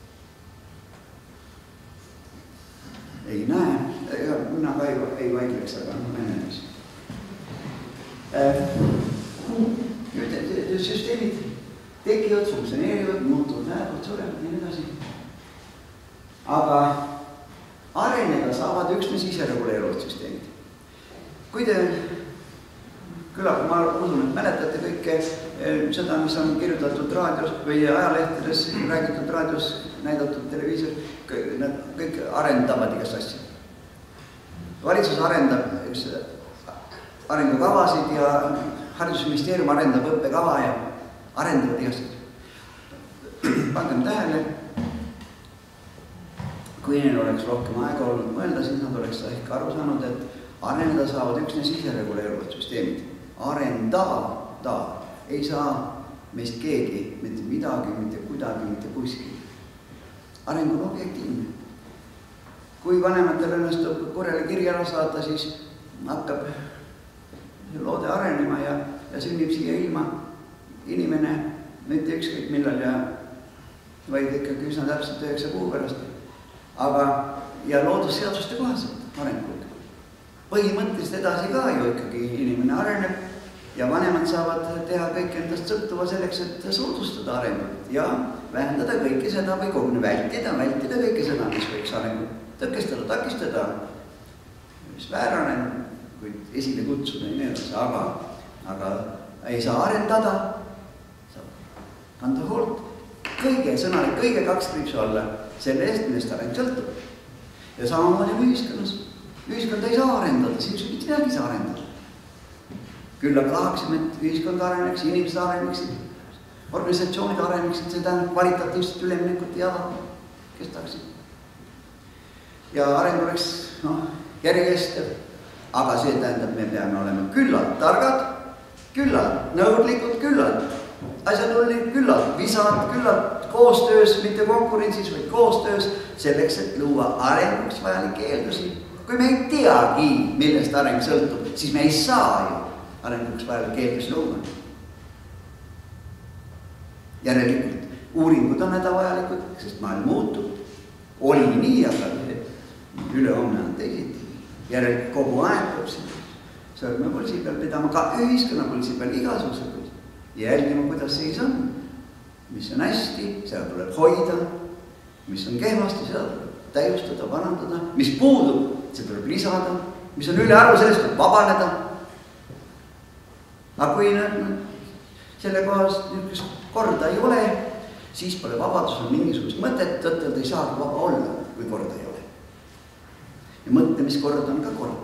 Speaker 1: Ei näe, mina ka ei, ei vaidleks, aga menemis. Nüüd süsteemid tekivad, funktsioneerivad, muutuvad, lähevad, surevad ja nii edasi. Aga areneda saavad üksnes isereguleeruvad süsteemid. Kui te küllap, ma usun, et mäletate kõike seda, mis on kirjutatud raadios või ajalehtedes, räägitud raadios, näidatud televiisor, nad kõik arendavad igast asja. Valitsus arendab arengukavasid ja haridusministeerium arendab õppekava ja arendavad igast asja. Pangem tähele, kui neil oleks rohkem aega olnud mõelda, siis nad oleks ehk aru saanud, et arendada saavad üksnes isereguleeruvad süsteemid. Arendada ei saa meist keegi, mitte midagi, mitte kuidagi, mitte kuskil. Areng on objektiivne. Kui vanematel õnnestub korjale kirjana saata, siis hakkab loode arenema ja, ja sünnib siia ilma inimene, mitte ükskõik millal ja vaid ikkagi üsna täpselt üheksa kuu pärast. Aga ja loodusseaduste kohaselt arengut. põhimõtteliselt edasi ka ju ikkagi inimene areneb ja vanemad saavad teha kõik endast sõltuva selleks, et soodustada arengut ja vähendada kõike seda või koguni vältida, vältida kõike seda, mis võiks arengut tõkestada, takistada, mis väärane, kuid esile kutsuda ja nii edasi, aga, aga ei saa arendada, saab kanda hoolt kõige sõnalik, kõige kaks kriipsu alla selle eest, millest areng sõltub. Ja samamoodi on ühiskonnas. Ühiskonda ei saa arendada, siin mitte midagi ei saa arendada. Küll aga tahaksime, et ühiskond areneks, inimesed areneksid, organisatsioonid areneksid, see tähendab kvalitatiivset üleminekut ja kestaksid. Ja areng oleks no, järjekestev, aga see tähendab, me peame olema küllalt targad, küllalt nõudlikud, küllalt asjatulnid, küllalt visad, küllalt koostöös, mitte konkurentsis, vaid koostöös selleks, et luua arenguks vajalikke eeldusi. Kui me ei teagi, millest areng sõltub, siis me ei saa ju arenguks vajalikke eeldusi luua. Järelikult, uuringud on hädavajalikud, sest maailm muutub. Oli nii, aga ülehomme on teisiti. Järelikult kogu aeg peab siin sõrmepulsi peal pidama, ka ühiskonnapulsi peal igasugused ja jälgima, kuidas seis on. Mis on hästi, seda tuleb hoida, mis on kehvasti, seda tuleb täiustada, parandada, mis puudub, see tuleb lisada, mis on üle arvu, sellest tuleb vabaneda. Aga kui selle kohast niisugust korda ei ole, siis pole vabadusel mingisugust mõtet, tõttel ei saa vaba olla, kui korda ei ole. Ja mõtlemiskord on ka kord.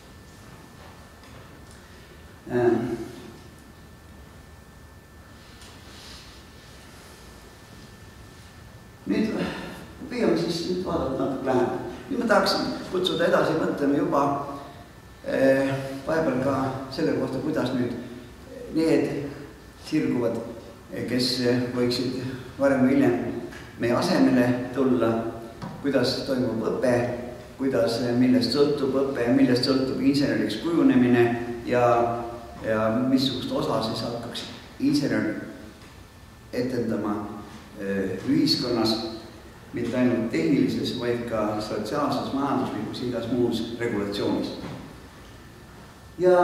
Speaker 1: Nüüd püüame siis nüüd vaadata natuke lähemale. Nüüd ma tahaksin kutsuda edasi mõtlema juba eh, vahepeal ka selle kohta, kuidas nüüd need sirguvad, kes võiksid varem või hiljem meie asemele tulla, kuidas toimub õpe, kuidas, millest sõltub õpe, millest sõltub inseneriks kujunemine ja, ja missugust osa siis hakkaks insener etendama ühiskonnas, mitte ainult tehnilises, vaid ka sotsiaalses, majanduslikus, igas muus regulatsioonis. Ja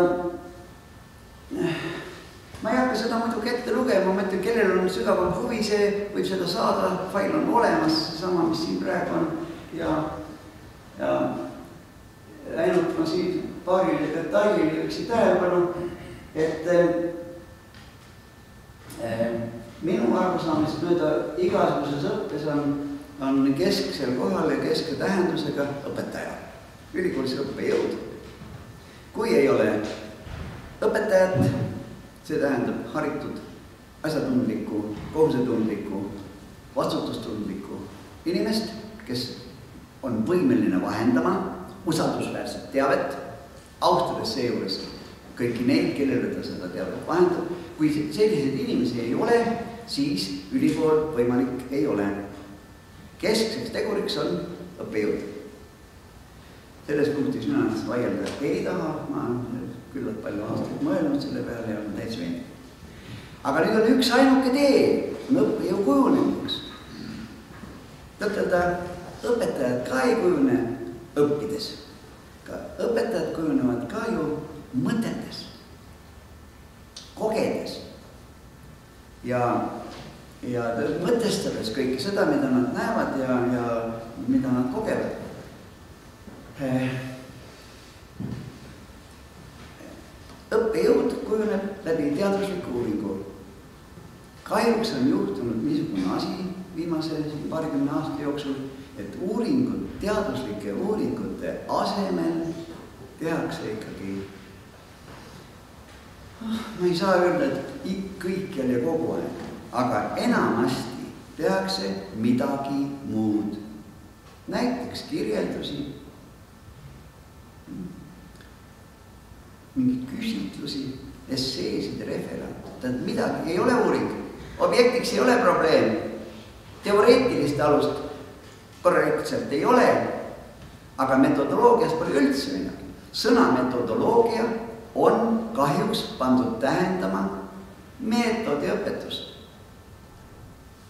Speaker 1: ma ei hakka seda muidugi ette lugema, ma mõtlen, kellel on sügavam huvi, see võib seda saada, fail on olemas, sama, mis siin praegu on. Ja, ja ainult ma siin paarile detailile võiksin tähelepanu, et eh, minu arvamusest mööda igasuguses õppes on, on kesksel kohal ja keske tähendusega õpetaja, ülikoolis õppejõud. Kui ei ole õpetajat, see tähendab haritud, asjatundlikku, kohusetundlikku, vastutustundlikku inimest, kes on võimeline vahendama usaldusväärset teavet, austades seejuures kõiki neid, kellele ta seda teavet vahendab. Kui sellised inimesi ei ole, siis ülikool võimalik ei ole. Keskseks teguriks on õppejõud. Selles punktis mina vaielda ei taha, ma küllalt palju aastaid mõelnud selle peale ja on täitsa veendi. Aga nüüd on üks ainuke tee, on õppejõu kujunemiseks. Tõttelda, õpetajad ka ei kujune õppides. Ka õpetajad kujunevad ka ju mõtetes, kogedes ja, ja mõtestades kõike seda, mida nad näevad ja, ja mida nad kogevad. Õppejõud kujuneb läbi teadusliku uuringu. Kahjuks on juhtunud niisugune asi viimase paarikümne aasta jooksul, et uuringud, teaduslike uuringute asemel tehakse ikkagi, ma ei saa öelda, et kõikjal ja kogu aeg, aga enamasti tehakse midagi muud. Näiteks kirjeldusi, mingid küsitlusi, esseesid, referaat. Tähendab, midagi ei ole uuring. Objektiks ei ole probleem. Teoreetilist alust korrektselt ei ole, aga metodoloogias pole üldse midagi. Sõna metodoloogia on kahjuks pandud tähendama meetodiõpetust.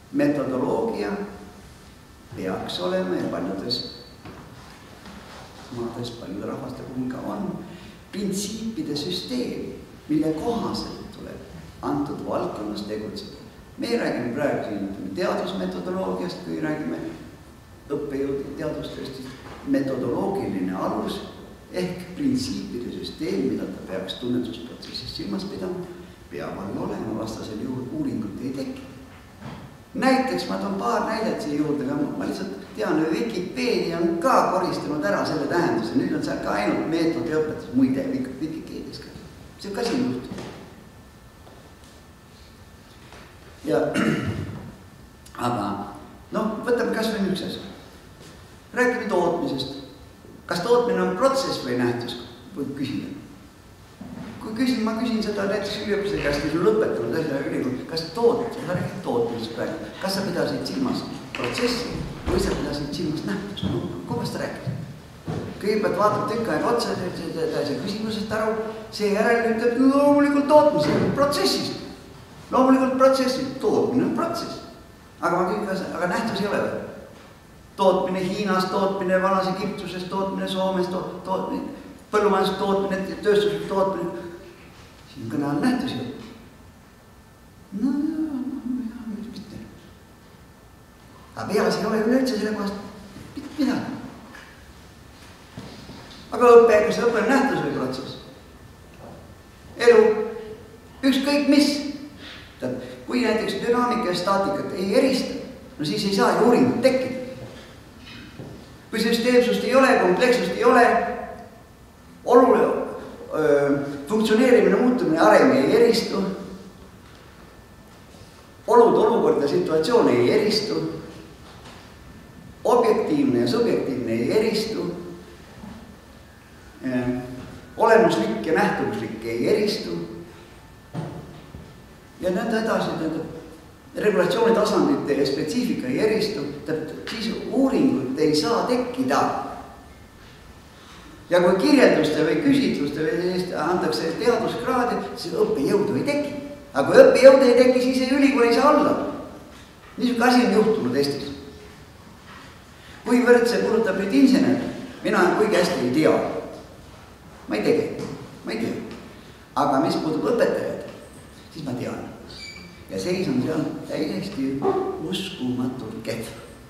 Speaker 1: Metodoloogia peaks olema ja paljudes maades paljude rahvaste puhul ka on, printsiipide süsteem, mille kohaselt tuleb antud valdkonnas tegutseda. Me räägime praegu siin teadusmetodoloogiast, kui räägime õppejõud teadustest, metodoloogiline alus ehk printsiipide süsteem, mida ta peaks tunnetusprotsessis silmas pidama, peab all olema, vastasel juhul uuringut ei teki. Näiteks ma toon paar näidet siia juurde, aga ma lihtsalt tean, et Wikipedia on ka koristanud ära selle tähenduse. Nüüd on seal ka ainult meetodi õpetus, muide, Wikikeedias ka. See on ka siin juhtum. Ja, aga, noh, võtame kas või üks asja. Räägime tootmisest. Kas tootmine on protsess või nähtus? Võib küsida. Kui küsin, ma küsin seda näiteks üliõpilase käest, mis on lõpetanud asja ülikool, kas toot, sa räägid tootmisest praegu, kas sa pidasid silmas protsessi või sa pidasid silmas nähtust? No, kuidas ta rääkis? Kõigepealt vaatab tükk aeg otsa, see küsimusest aru, see järel ütleb loomulikult tootmise protsessist. Loomulikult protsessist, tootmine on protsess. Aga ma kõik, aga nähtus ei ole või? Tootmine Hiinas, tootmine vanas Egiptuses, tootmine Soomes, tootmine, põllumajandus tootmine, tööstuslik tootmine. Siin kõne on nähtusi. No, no, no, mis mitte. Aga peas ei ole üleüldse selle kohast midagi. Aga õppe, kas õppe on nähtus või protsess? Elu, ükskõik mis. Kui näiteks dünaamika ja staatikat ei erista, no siis ei saa ju uuringut tekkida. Kui süsteemsust ei ole, komplekssust ei ole, oluline öö, funktsioneerimine, muutumine, areng ei eristu, olud, olukord ja situatsioon ei eristu, objektiivne ja subjektiivne ei eristu, olemuslik ja nähtavuslik ei eristu ja nõnda edasi, regulatsiooni tasandite ja spetsiifika ei eristu, siis uuringut ei saa tekkida. Ja kui kirjelduste või küsitluste või antakse teaduskraadi, siis õppejõudu ei teki. Aga kui õppejõudu ei teki, siis ei ülikool ei saa olla. Niisugune asi on juhtunud Eestis. Kuivõrd see puudutab nüüd insener, mina kuigi hästi ei tea. Ma ei tege, ma ei tea. Aga mis puudub õpetajad, siis ma tean. Ja seis on seal täiesti uskumatult kehv.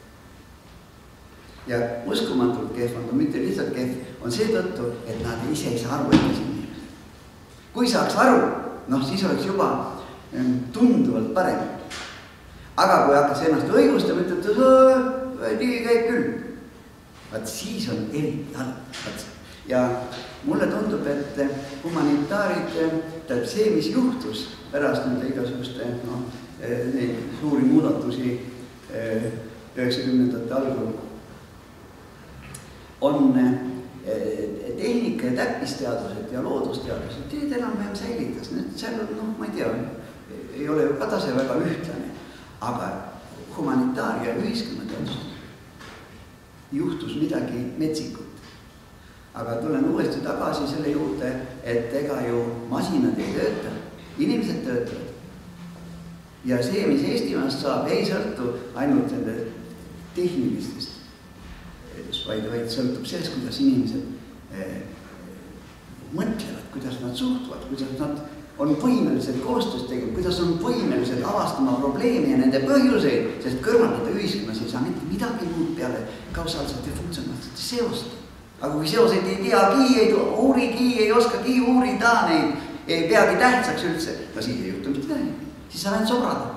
Speaker 1: Ja uskumatult kehv on, mitte lihtsalt kehv, on seetõttu, et nad ise ei saa aru, et see inimesed. Kui saaks aru, noh, siis oleks juba tunduvalt parem. Aga kui hakkas ennast õigustama, ütleb, et nii käib küll. Vaat siis on eriti halb. Ja mulle tundub, et humanitaarid, tähendab see, mis juhtus pärast nüüd igasuguste no, neid suuri muudatusi üheksakümnendate algul, on tehnika ja täppisteadused ja loodusteadused, teed enam-vähem säilitas. Seal on, noh, ma ei tea, ei ole ju ka tase väga ühtlane, aga humanitaar- ja ühiskonnateadused juhtus midagi metsikut. Aga tulen uuesti tagasi selle juurde, et ega ju masinad ei tööta, inimesed töötavad. Ja see, mis Eestimaast saab, ei sõltu ainult selle tehnilistest, vaid, vaid sõltub sellest, kuidas inimesed eh, mõtlevad, kuidas nad suhtuvad, kuidas nad on võimelised koostöös tegema, kuidas on võimelised avastama probleemi ja nende põhjuseid, sest kõrvaldada ühiskonnas ei saa mitte midagi muud peale kausaalselt ja funktsionaalselt seost. Aga kui seoseid ei teagi, ei uurigi, ei oskagi uurida neid, ei peagi tähtsaks üldse, no siis ei juhtu mitte midagi, siis sa lähed sobrada.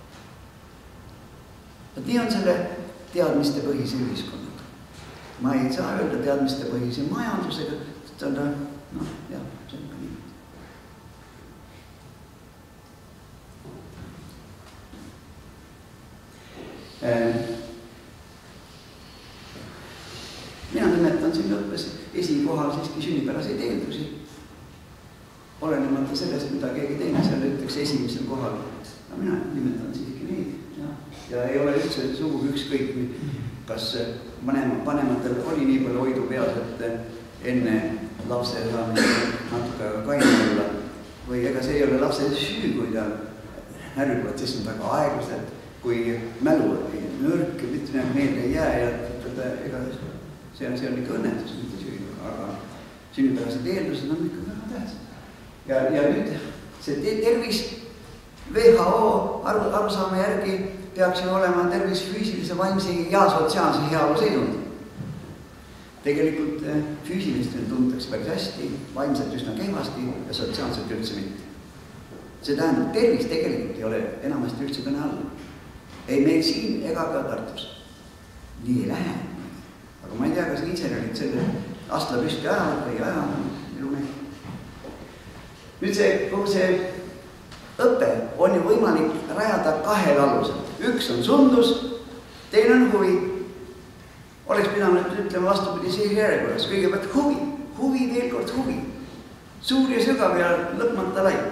Speaker 1: Et nii on selle teadmiste põhise ühiskonnaga. Ma ei saa öelda teadmiste põhise majandusega, sest on, noh, jah, see on ka nii. Mina nimetan siin õppes esikohal siiski sünnipäraseid eeldusi. Olenemata sellest, mida keegi teine seal ütleks esimesel kohal. No, mina nimetan siiski neid ja, ja ei ole üldse sugugi ükskõik, kas vanematel oli nii palju hoidu peas, et enne lapse saamist natuke kaine olla või ega see ei ole lapse süü, kui ta närviprotsess on väga aeglaselt, kui mälu oli nõrk ja mitte meelde ei jää ja ega see on, see on ikka õnnetus, mitte süü. aga sünnipärased eeldused on ikka väga tähtsad. Ja, ja nüüd see tervis W H O aru, arusaama järgi peaks ju olema tervis füüsilise, vaimse ja sotsiaalse heaolu seisund. Tegelikult füüsilist tuntakse päris hästi, vaimselt üsna kehvasti ja sotsiaalselt üldse mitte. See tähendab, tervis tegelikult ei ole enamasti üldse kõne all. Ei meil siin ega ka Tartus. Nii ei lähe. Aga ma ei tea, kas insenerid selle astla püsti ajavad või ajavad elu mehi. Nüüd see, kogu see õpe on ju võimalik rajada kahel alusel. Üks on sundus, teine on huvi. Oleks pidanud ütlema vastupidi see järjekorras. Kõigepealt huvi. Huvi veel kord huvi. Suur ja sügav ja lõpmata lai.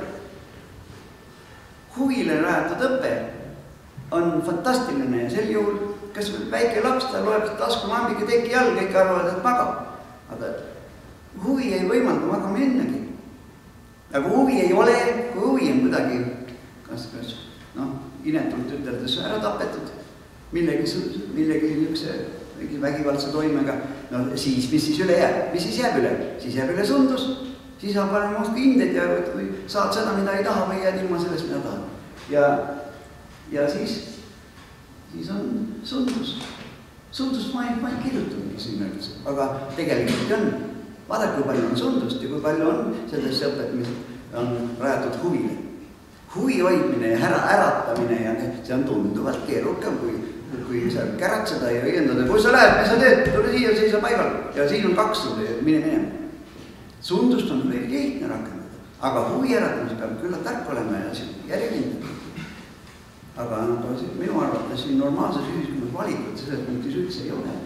Speaker 1: Huvile rajatud õpe on fantastiline ja sel juhul, kas väike laps, ta loeb tasku lambiga teki all, kõik arvavad, et magab. Aga huvi ei võimalda magama ennegi. Aga huvi ei ole, kui huvi on kuidagi, kas, kas noh, inetult üteldes ära tapetud, millegi, millegi niisuguse vägivaldse toimega, no siis, mis siis üle jääb? Mis siis jääb üle? Siis jääb üle sundus, siis on panema muudki hinded ja kui saad seda, mida ei taha või jääd ilma sellest, mida tahad. Ja, ja siis, siis on sundus. Sundust ma ei, ma ei kirjutangi sinna üldse, aga tegelikult on. Vaadake, kui palju on sundust ja kui palju on sellest õpet, mis on rajatud huvile. Huvi hoidmine ja ära äratamine ja see on tunduvalt keerukam, kui, kui sa käratseda ja õiendada. Kui sa lähed, mis sa teed, tule siia, seisa paigal ja siin on kaks sulle, mine minema. Sundust on veel lihtne rakendada, aga huvi äratamis peab külla tark olema ja järjekindel. Aga no, minu arvates siin normaalses ühiskonnas valikut selles punktis üldse ei ole.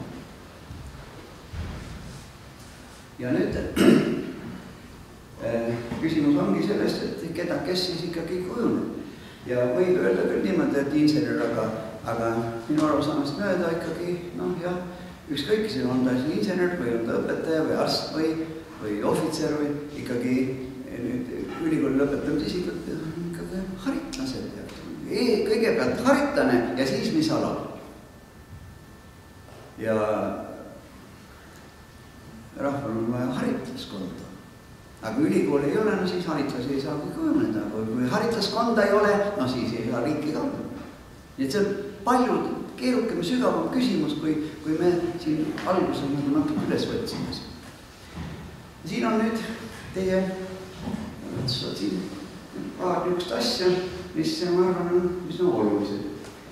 Speaker 1: Ja nüüd küsimus ongi sellest, et keda, kes siis ikkagi kujuneb. Ja võib öelda küll niimoodi, et insener, aga, aga minu arusaamist mööda ikkagi, noh jah, ükskõik see on ta siin insener või on ta õpetaja või arst või või ohvitser või ikkagi nüüd ülikooli lõpetamise isikud ikkagi haritlased. Kõigepealt haritlane ja siis mis ala. Ja rahval on vaja haritlaskonda. Aga ülikool ei ole, no siis haritlasi ei saa kui kujuneda. Kui haritlaskonda ei ole, no siis ei saa riiki ka. Nii et see on palju keerukam ja sügavam küsimus, kui, kui me siin alguses nagu natuke üles võtsime. Siin on nüüd teie siin paar niisugust asja, mis ma arvan on, mis on olulised.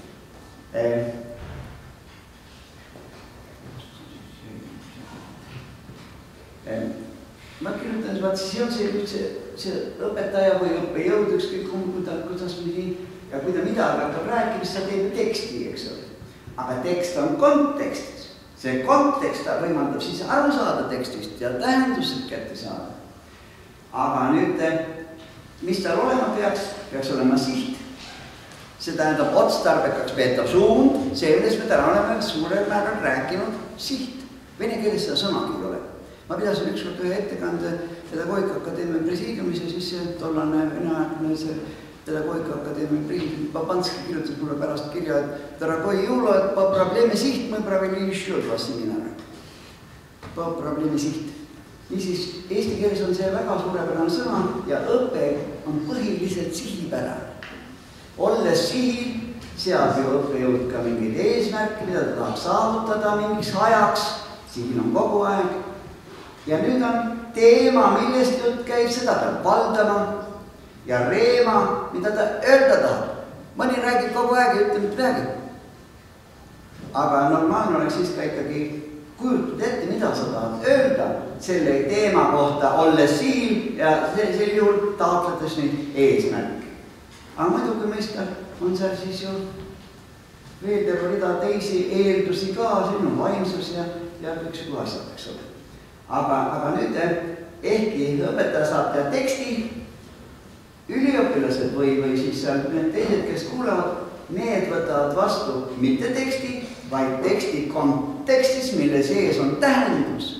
Speaker 1: Ma kirjutan, vaat siis on see, see, see õpetaja või õppejõud ükskõik, kuidas midagi, ja kui ta midagi hakkab rääkima, siis ta teeb teksti, eks ole. Aga tekst on kontekstis. See kontekst ta võimaldab siis aru saada tekstist ja tähendused kätte saada. Aga nüüd, mis tal olema peaks, peaks olema siht. See tähendab otstarbekaks peetav suund, see, milles me täna oleme suurel määral rääkinud, siht. Vene keeles seda sõnagi ei ole. Ma pidasin ükskord ühe ettekande Pedagoogikaakadeemia presiidiumis ja siis tollane veneaegne see Pedagoogikaakadeemia president Babanski kirjutas mulle pärast kirja, et Dorogoi Julo, et po probleemi siht me pravili еще два seminara. Po probleemi siht. Niisiis, eesti keeles on see väga suurepärane sõna ja õpe on põhiliselt sihipärane. Olles sihil, seab ju õppejõud ka mingid eesmärke, mida ta tahab saavutada mingiks ajaks, sihil on kogu aeg. Ja nüüd on teema, millest jutt käib, seda peab valdama ja reema, mida ta öelda tahab. Mõni räägib kogu aeg ja ütleb, et räägib. Aga normaalne oleks siis ka ikkagi kujutad ette, mida sa tahad öelda selle teema kohta, olles siin ja sellisel juhul taotledes neid eesmärke. Aga muidugi mõista on seal siis ju veel terve rida teisi eeldusi ka, siin on vaimsus ja, ja üksikugu asjad, eks ole. Aga, aga nüüd ehkki õpetaja saab teha teksti, üliõpilased või, või siis need teised, kes kuulevad, need võtavad vastu mitte teksti, vaid teksti kontekstis, mille sees on tähendus.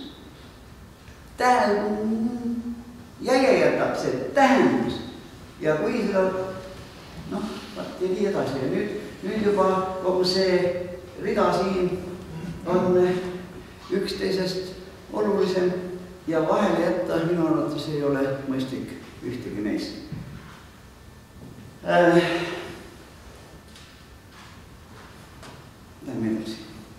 Speaker 1: Tähendus. Ja jätab see tähendus. Ja kui seda, noh, ja nii edasi. Ja nüüd, nüüd juba kogu see rida siin on üksteisest olulisem ja vahele jätta minu arvates ei ole mõistlik ühtegi neist. Lähme edasi.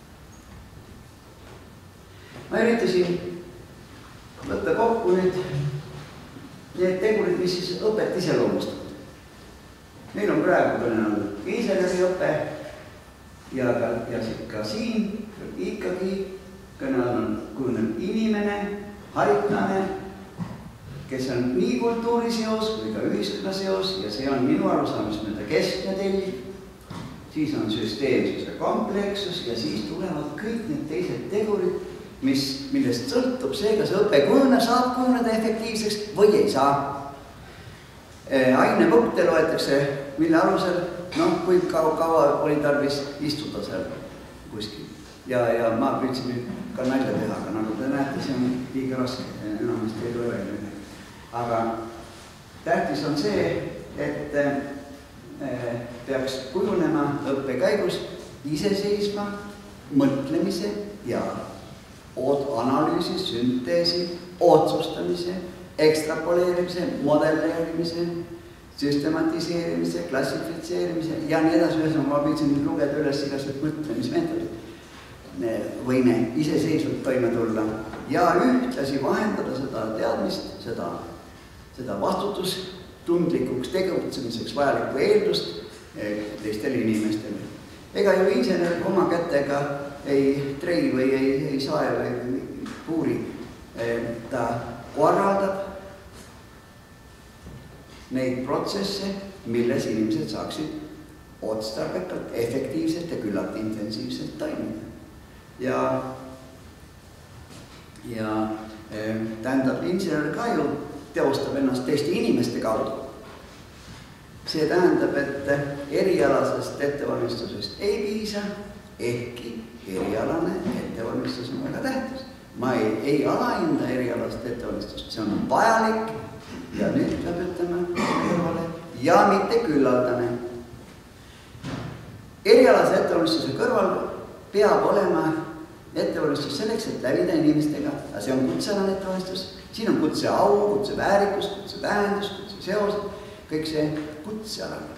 Speaker 1: Ma üritasin võtta kokku nüüd need tegurid, mis siis õpet iseloomustavad. Meil on praegu kõnenud inseneriõpe ja ka, ja ka siin ikkagi kõnenud on kujunenud inimene, haritlane, kes on nii kultuuriseos kui ka ühiskonnaseos ja see on minu arusaamist mööda keskne telg. Siis on süsteemsuse komplekssus ja siis tulevad kõik need teised tegurid, mis, millest sõltub see, kas õpe kujuneb, saab kujuneda efektiivseks või ei saa. Ainepunkte loetakse, mille alusel, noh, kui kaua, kaua oli tarvis istuda seal kuskil. Ja, ja ma püüdsin nüüd ka nalja teha, aga nagu te näete, see on liiga raske, enamasti ei tule välja. Aga tähtis on see, et peaks kujunema õppe käigus iseseisva mõtlemise ja analüüsi, sünteesi, otsustamise, ekstrapoleerimise, modelleerimise, süstematiseerimise, klassifitseerimise ja nii edasi. Ühesõnaga ma püüdsin lugeda üles igasugused mõtlemismeetodid. Võime iseseisvalt toime tulla ja ühtlasi vahendada seda teadmist, seda, seda vastutustundlikuks tegutsemiseks vajalikku eeldust teistele inimestele. Ega ju insener oma kätega ei trei või ei, ei sae või puuri. Ta korraldab neid protsesse, milles inimesed saaksid otstarbekalt, efektiivselt ja küllalt intensiivselt toimida. Ja, ja tähendab, insener ka ju teostab ennast teiste inimeste kaudu. See tähendab, et erialasest ettevalmistusest ei piisa, ehkki erialane ettevalmistus on väga tähtis. Ma ei, ei alahinda erialast ettevalmistust, see on vajalik ja nüüd peab ütlema kõrvale ja mitte küllaldane. Erialase ettevalmistuse kõrval peab olema ettevalmistus selleks, et lävida inimestega, aga see on kutsealane ettevalmistus. Siin on kutse au, kutse väärikus, kutse tähendus, kutse seos, kõik see kutsealane.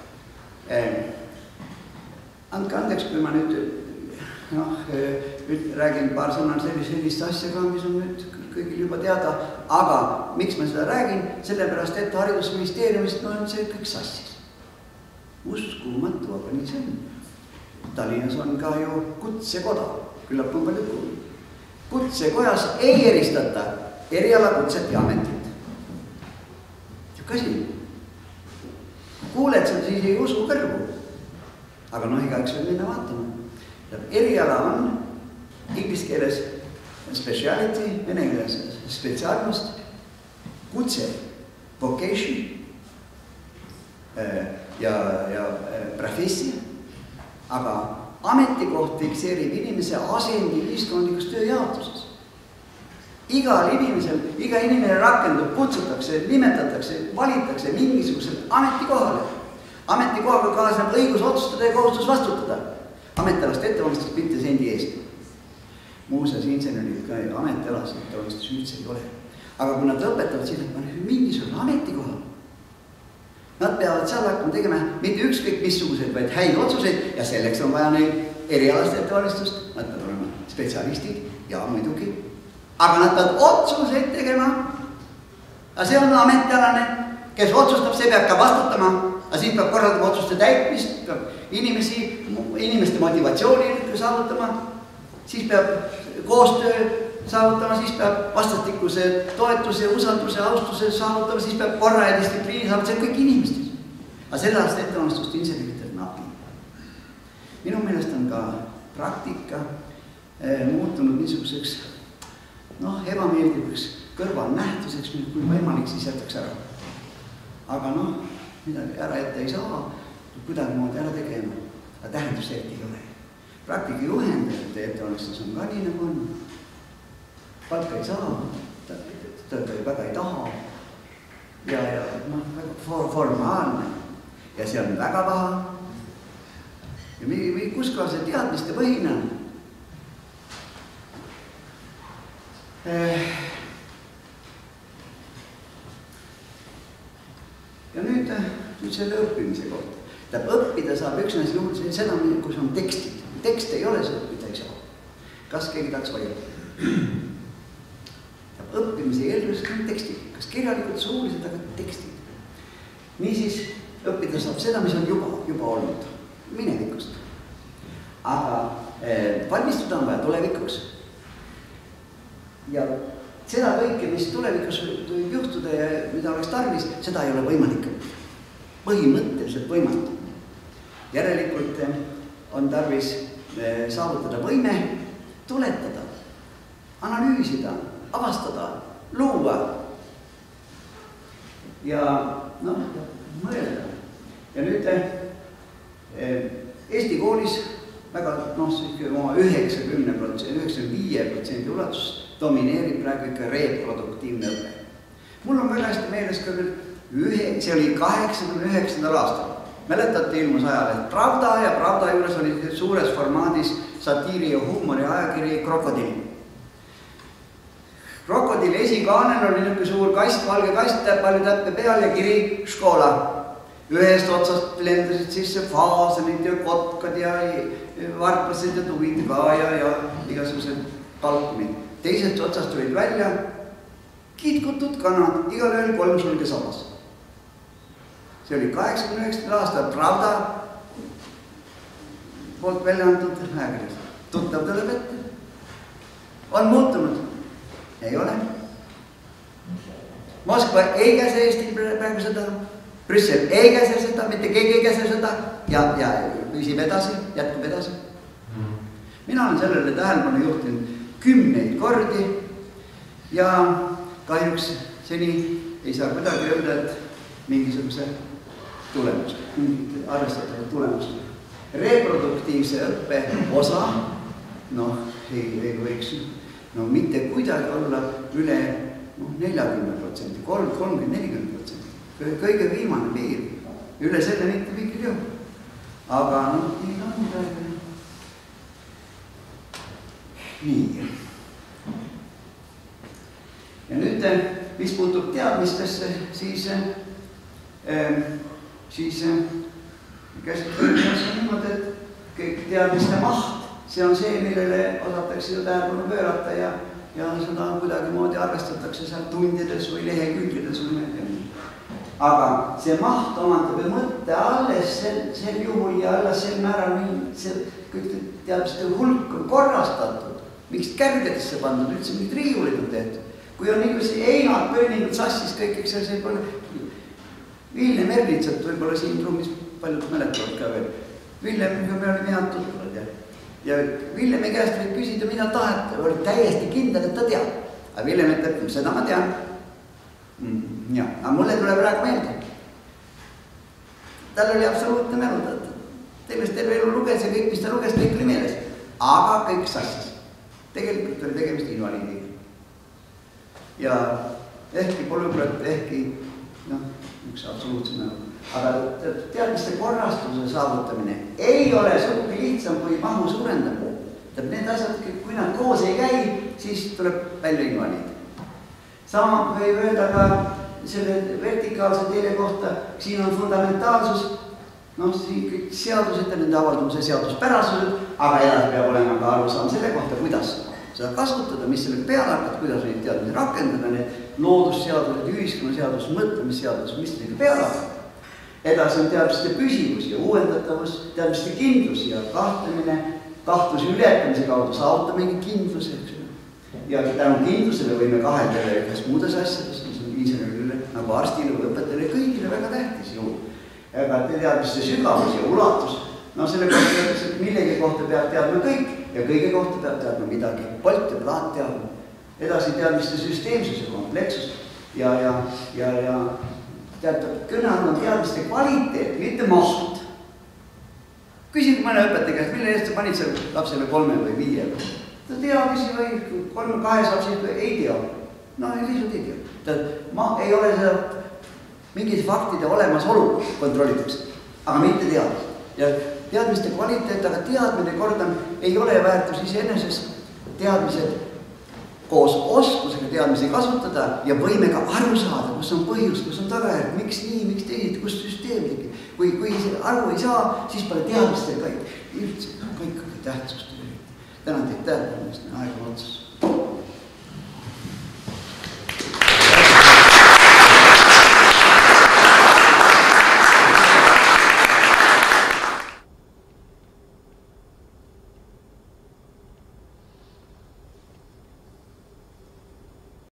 Speaker 1: Andke andeks, kui ma nüüd noh, räägin paar sõna sellist asja ka, mis on nüüd kõigil juba teada, aga miks ma seda räägin? Sellepärast, et haridusministeeriumist no on see kõik sassis. Uskumatu, aga nii see on. Tallinnas on ka ju kutsekoda, küllap on palju kuulnud. Kutsekojas ei eristata erialakutset ja ametit. Kasi, kuuled seda siis ei usu kõrvu, aga noh, igaüks võib minna vaatama. Eriala on inglise keeles speciality, vene keeles spetsiaalnost, kutse, vocation ja, ja professia, aga ametikoht fikseerib inimese asendi ühiskondlikus tööjaotuses. Igal inimesel, iga inimene rakendub, kutsutakse, nimetatakse, valitakse mingisugusel ametikohale. Ametikohaga kaasneb õigus otsustada ja kohustus vastutada. Ametialast ettevalmistust mitte sendi eest. Muuseas, insenerid ka ja ametialast ettevalmistus üldse ei ole. Aga kui nad lõpetavad, siis nad panevad mingisugune ametikoha. Nad peavad seal hakkama tegema mitte ükskõik missugused, vaid häid otsuseid ja selleks on vaja neil erialast ettevalmistust. Nad peavad olema spetsialistid ja muidugi. Aga nad peavad otsuseid tegema. Aga see on ametialane, kes otsustab, see peab ka vastutama. Aga siis peab korraldama otsuste täitmist, peab inimesi, inimeste motivatsiooni saavutama, siis peab koostöö saavutama, siis peab vastastikuse toetuse, usalduse, austuse saavutama, siis peab korra ja distsipliini saavutama, see on kõik inimestes. Aga sellest ettevalmistust inserivitel napi. Minu meelest on ka praktika eh, muutunud niisuguseks noh, ebameeldivaks kõrvalnähtuseks, kui võimalik, siis jätaks ära. Aga noh, midagi ära ette ei saa, kuidagi moodi ära tegema, aga tähendust ette ei ole. Praktika juhendajate ettevalmistus on ka nii nagu on. Palka ei saa, ta, ta, ta väga ei taha ja, ja noh, väga formaalne ja see on väga paha. Ja või, või kus ka see teadmiste põhine on? nüüd selle õppimise kohta. Tähendab, õppida saab üksnes juhul seda, kus on tekstid. Tekst ei ole see õppida ei saa. Kas keegi tahaks vaielda? Tähendab, õppimise eelduseks on tekstid. Kas kirjalikud, suulised, aga tekstid. Niisiis, õppida saab seda, mis on juba, juba olnud. Minevikust. Aga eh, valmistuda on vaja tulevikuks. Ja seda kõike, mis tulevikus võib juhtuda ja mida oleks tarvis, seda ei ole võimalik. Põhimõtteliselt võimatu. Järelikult on tarvis saavutada võime, tuletada, analüüsida, avastada, luua ja noh, mõelda. Ja nüüd Eesti koolis väga noh, oma üheksakümne protsenti, üheksakümne viie protsendi ulatus domineerib praegu ikka reproduktiivne õpe. Mul on väga hästi meeles ka veel ühe, see oli kaheksakümne üheksandal aastal. Mäletate ilmus ajaleht Pravda ja Pravda juures oli suures formaadis satiiri ja huumori ajakiri Krokodil. Krokodil esikaanel oli niisugune suur kast, valge kast, palju täppe peal ja kiri Škola. Ühest otsast lendasid sisse faasanid ja kotkad ja varplased ja tuvid ka ja, ja igasugused palkumid. Teisest otsast tulid välja kitkutud kanad, igal ühel kolm sulge sabas. See oli kaheksakümne üheksandal aastal Pravda poolt välja antud ajakirjas. Tuttav tuleb ette. On muutunud? Ei ole. Moskva ei käse Eesti praegu seda, Brüssel ei käse seda, mitte keegi ei käse seda ja, ja püsib edasi, jätkub edasi. Mina olen sellele tähelepanu juhtinud kümneid kordi ja kahjuks seni ei saa kuidagi öelda, et mingisuguse tulemust, mingit arvestatavat tulemust. Reproduktiivse õppe osa, noh, ei, ei võiks no, mitte kuidagi olla üle no, neljakümne protsenti, kolmkümmend, nelikümmend protsenti. Kõige viimane piir, üle selle mitte mingil juhul. Aga noh, nii on praegu. Nii. Ja nüüd, mis puutub teadmistesse, siis, äh, siis äh, käsitletakse niimoodi, et kõik teadmiste maht, see on see, millele osatakse ju tähelepanu pöörata ja, ja seda kuidagi moodi arvestatakse seal tundides või lehekülgides või mõelda. Aga see maht omandab ju mõtte alles sel, sel juhul ja alles sel määral, see kõik teadmiste hulk on korrastatud. Miks kärgedesse pandud, üldse mingid riiulid on tehtud. Kui on niisuguse einad, pööningud sassis kõik, eks see pole Villem Erlitsat võib-olla siin ruumis paljud mäletavad ka veel. Villemiga me olime head tuttavad ja, ja Villemi käest võib küsida, mida tahate, oli täiesti kindel, et ta teab. Aga Villem ütleb, seda ma tean. Mm, ja, aga mulle tuleb praegu meelde. Tal oli absoluutne mälu, tegemist terve elu luges ja kõik, mis ta luges, kõik oli meeles. Aga kõik sassis. Tegelikult oli tegemist invaliidiga. Ja ehkki polübrot, ehkki noh, üks absoluutse mälu. Aga teadmiste korrastuse saavutamine ei ole sugugi lihtsam kui mahu suurendamine. Need asjad, kui nad koos ei käi, siis tuleb välja invaliid. Sama võib öelda ka selle vertikaalse teele kohta, siin on fundamentaalsus, noh, siin kõik seadused ja nende avaldumise seaduspärasused, aga edasi peab olema ka arusaam selle kohta, kuidas seda kasutada, mis sellega peale hakkad, kuidas neid teadmisi rakendada, need loodusseadused, ühiskonnaseadus, mõtlemisseadus, mis sellega peale hakkad. Edasi on teadmiste püsivus ja uuendatavus, teadmiste kindlus ja kahtlemine, kahtluse ületamise kaudu saavutta mingi kindlus, eks ju. Ja tänu kindlusele võime kaheldada kas muudes asjades, mis on insenerile, nagu arstile või õpetajale, kõigile väga tähtis juhul. Aga teadmiste sügavus ja ulatus, no selle kohta öeldakse, et millegi kohta peab teadma kõik ja kõige kohta peab teadma midagi. Polt ja plaat teadma. Edasi teadmiste süsteemsus ja komplekssus ja, ja, ja, ja teatud kõned on teadmiste kvaliteet, mitte maht. Küsib mõne õpetaja käest, mille eest sa panid selle lapsele kolme või viie? Ta tea, küsi või kolme, kahes lapsed või ei tea. No ei lihtsalt ei tea. Tead, ma ei ole seda mingid faktide olemasolu kontrollitakse, aga mitte teadmist. Ja teadmiste kvaliteet, aga teadmine kordan ei ole väärtus iseenesest. Teadmised koos oskusega teadmisi kasutada ja võime ka aru saada, kus on põhjus, kus on tagajärg, miks nii, miks teised, kus süsteem tekib. Kui, kui aru ei saa, siis pole teadmistel kõik. Üldse, kõik tähtsust. Tänan teid tähelepanu, aeg on otsas.